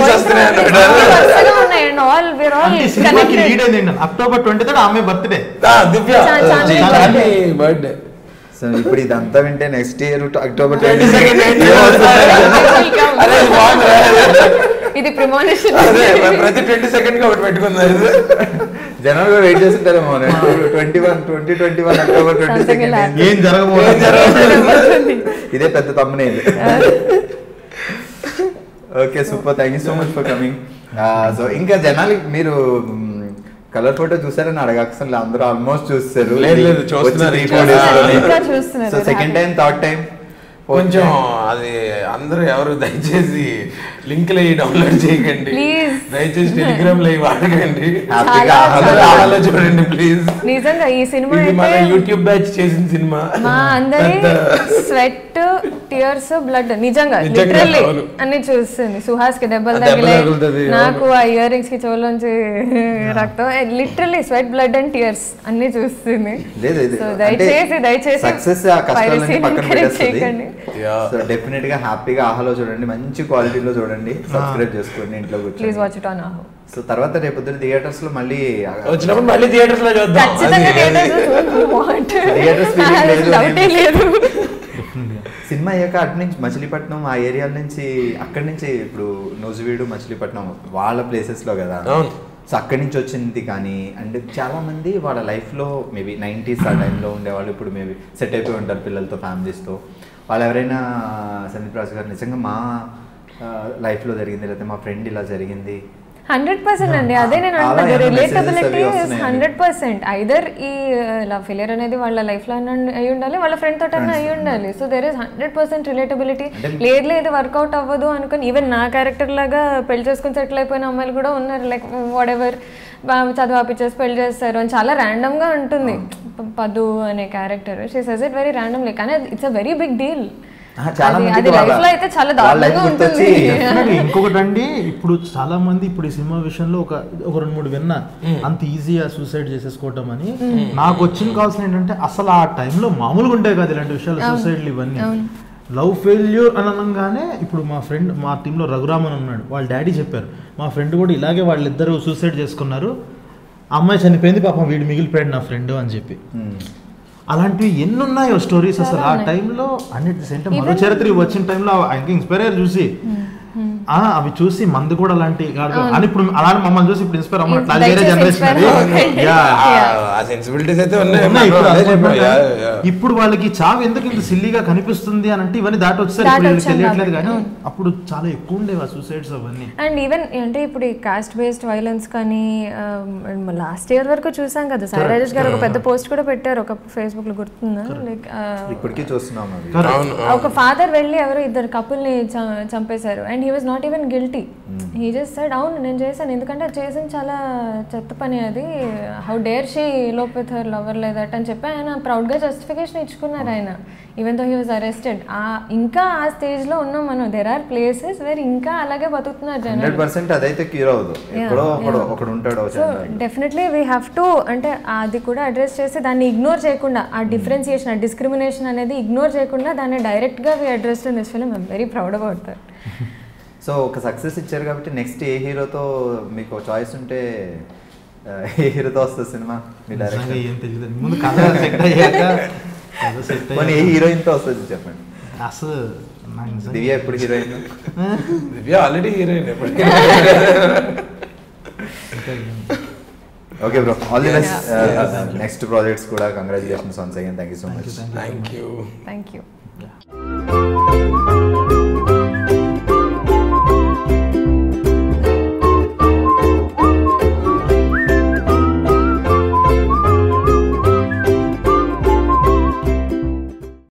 October 23 ఆమె బర్త్డే, దివ్య బర్త్డే. సో ఇప్పుడు ఇదంతా వింటే నెక్స్ట్ ఇయర్ October 22 ఇది ప్రమోషన్ ప్రతి 22 ఒకటి పెట్టుకుందాం. జనాలు కూడా వెయిట్ చేస్తుంటారేమో 2021 October 22 ఏం జరగబోతుంది ఇదే పెద్ద thumbnail. Okay super, thank you so much for coming. So ఇంకా జనాలకి మీరు కలర్ ఫోటో చూసారని అడగక్కర్లే, అందరూ ఆల్మోస్ట్ చూస్తారు. So second time third time కొంచెం అది అందరూ ఎవరు దయచేసి లింక్లు డౌన్లోడ్ చేయకండి, దయచేసి టెలిగ్రామ్ లో వాడకండి, చూడండి ప్లీజ్. నిజంగా ఈ సినిమా మన యూట్యూబ్ బ్యాచ్ చేసిన సినిమా. మా అందరి స్వెట్, టియర్స్, బ్లడ్ నిజంగా లిటరల్లీ అన్ని చూస్తుంది. సుహాస్ కి దెబ్బలు తగిలాయి, నాకు ఆ ఇయర్ రింగ్స్ కి చెవులోంచి రక్తం, literally sweat, blood and tears అన్ని చూస్తుంది. దయచేసి చేయకండి. సో డెఫినెట్ గా హ్యాపీగా ఆహాలో చూడండి, మంచి క్వాలిటీలో చూడండి, సబ్స్క్రైబ్ చేసుకోండి ఇంట్లో కూర్చొని. Please watch it on Aha. So తర్వాత రేపు థియేటర్స్ లో మళ్ళీ వచ్చినప్పుడు మళ్ళీ థియేటర్స్ లో చూద్దాం. సినిమా అయ్యాక అటు నుంచి మచిలీపట్నం ఆ ఏరియాల నుంచి అక్కడి నుంచి ఇప్పుడు నూజివీడు మచిలీపట్నం వాళ్ళ ప్లేసెస్లో కదా, సో అక్కడి నుంచి వచ్చింది. కానీ అండ్ చాలామంది వాళ్ళ లైఫ్లో మేబీ 90s ఆ టైంలో ఉండేవాళ్ళు ఇప్పుడు మేబీ సెట్ అయిపోయి ఉంటారు పిల్లలతో, ఫ్యామిలీస్తో. వాళ్ళు ఎవరైనా సందీప్ రాజు గారు నిజంగా మా లైఫ్లో జరిగింది, లేకపోతే మా ఫ్రెండ్ ఇలా జరిగింది 100% అండి. అదే నేను అంటున్నాను, రిలేటబిలిటీ ఇస్ 100%. ఐదర్ ఈ లవ్ ఫెయిలియర్ అనేది వాళ్ళ లైఫ్ లో అయి ఉండాలి, వాళ్ళ ఫ్రెండ్ తోట అయి ఉండాలి. So there is 100% relatability. లేదు వర్కౌట్ అవ్వదు అనుకుని ఈవెన్ నా క్యారెక్టర్ లాగా పెళ్లి చేసుకుని సెటిల్ అయిపోయిన అమ్మాయిలు కూడా ఉన్నారు. లైక్ వాట్ ఎవర్ చదువు ఆపిచ్చేసి పెళ్లి చేస్తారు అని చాలా ర్యాండమ్ గా ఉంటుంది. పదు అనే character she says it very randomly, కానీ it's a very big deal. అది లైఫ్ లో అయితే చాలా దారుణంగా ఉంటుంది. ఇంకొకటి అండి, ఇప్పుడు చాలా మంది ఇప్పుడు ఈ సినిమా విషయంలో ఒక 2-3 విన్నా అంత ఈజీగా సూసైడ్ చేసేసుకోవటం అని. నాకు వచ్చిన కావాల్సిన ఏంటంటే అసలు ఆ టైంలో మామూలుగా ఉంటాయి కాదు ఇలాంటి విషయాలు, సూసైడ్లు ఇవన్నీ. లవ్ ఫెయిల్యూర్ అని అనగానే ఇప్పుడు మా ఫ్రెండ్ మా టీంలో రఘురామన్ ఉన్నాడు, వాళ్ళ డాడీ చెప్పారు మా ఫ్రెండ్ కూడా ఇలాగే వాళ్ళిద్దరూ సూసైడ్ చేసుకున్నారు, అమ్మాయి చనిపోయింది పాపం వీడు మిగిలిపోయాడు నా ఫ్రెండ్ అని చెప్పి. అలాంటివి ఎన్ని ఉన్నాయో స్టోరీస్ అసలు ఆ టైంలో. అన్నిటి మరో చరిత్ర వచ్చిన టైంలో ఇంకా ఇన్స్పైర్ అయ్యారు చూసి, అవి చూసి మంది కూడా అలాంటి అని ఇప్పుడు అలాంటి మమ్మల్ని చూసి ఇప్పుడు ఇన్స్పైర్ అవ్వడం వేరే జనరేషన్. ఇప్పుడు వాళ్ళకి చావు ఎందుకు ఇంత సిల్లీగా కనిపిస్తుంది అని అంటే ఇవన్నీ దాటి వచ్చేసరికి ఇప్పుడు తెలియట్లేదు, కానీ అప్పుడు చాలా ఎక్కువ ఉండేవి ఆ సూసైడ్స్ అవన్నీ. అండ్ ఈవెన్ అంటే ఇప్పుడు ఈ కాస్ట్ బేస్డ్ వైలెన్స్ కానీ లాస్ట్ ఇయర్ వరకు చూసాం కదా, సాయి రాజేష్ గారు ఒక పెద్ద పోస్ట్ కూడా పెట్టారు ఒక ఫేస్బుక్ లో, గుర్తుందా? లైక్ ఇప్పటికీ చూస్తున్నాం ఒక ఫాదర్ వెళ్ళి ఎవరో ఇద్దరు కపుల్ ని చంపేశారు and he was not even guilty. He just said అవును నేను చేశాను, ఎందుకంటే అది చేసిన చాలా చెత్త పని, అది how dare she elope with her lover లేదట్ అని చెప్పి ఆయన ప్రౌడ్ గా జస్టిఫికేషన్ ఇచ్చుకున్నారు ఆయన, even though he was arrested. ఇంకా ఆ స్టేజ్ లో ఉన్నాం మనం. దేర్ ఆర్ ప్లేసెస్ వేర్ ఇంకా అలాగే బతుకుతున్నారు జనాలు. 100% అదైతే క్యూర్ అవ్వదు, ఎక్కడో ఒకడు ఉంటాడు. So definitely we have to అంటే అది కూడా అడ్రస్ చేసి దాన్ని ఇగ్నోర్ చేయకుండా, ఆ డిఫరెన్సియేషన్ ఆ డిస్క్రిమినేషన్ అనేది ఇగ్నోర్ చేయకుండా దాన్ని డైరెక్ట్ గా we address in this film. I'm very proud about that. So ఒక సక్సెస్ ఇచ్చారు కాబట్టి నెక్స్ట్ ఏ హీరోతో మీకు చాయిస్ ఉంటే ఏ హీరోతో వస్తుంది సినిమా? ఏ హీరోయిన్ తో వస్తుంది చెప్పండి. అసలు దివ్య ఎప్పుడు heroine? Divya already heroine. Okay bro, all the best next projects కూడా. Congratulations once again. Thank you so much. Thank you. Thank you.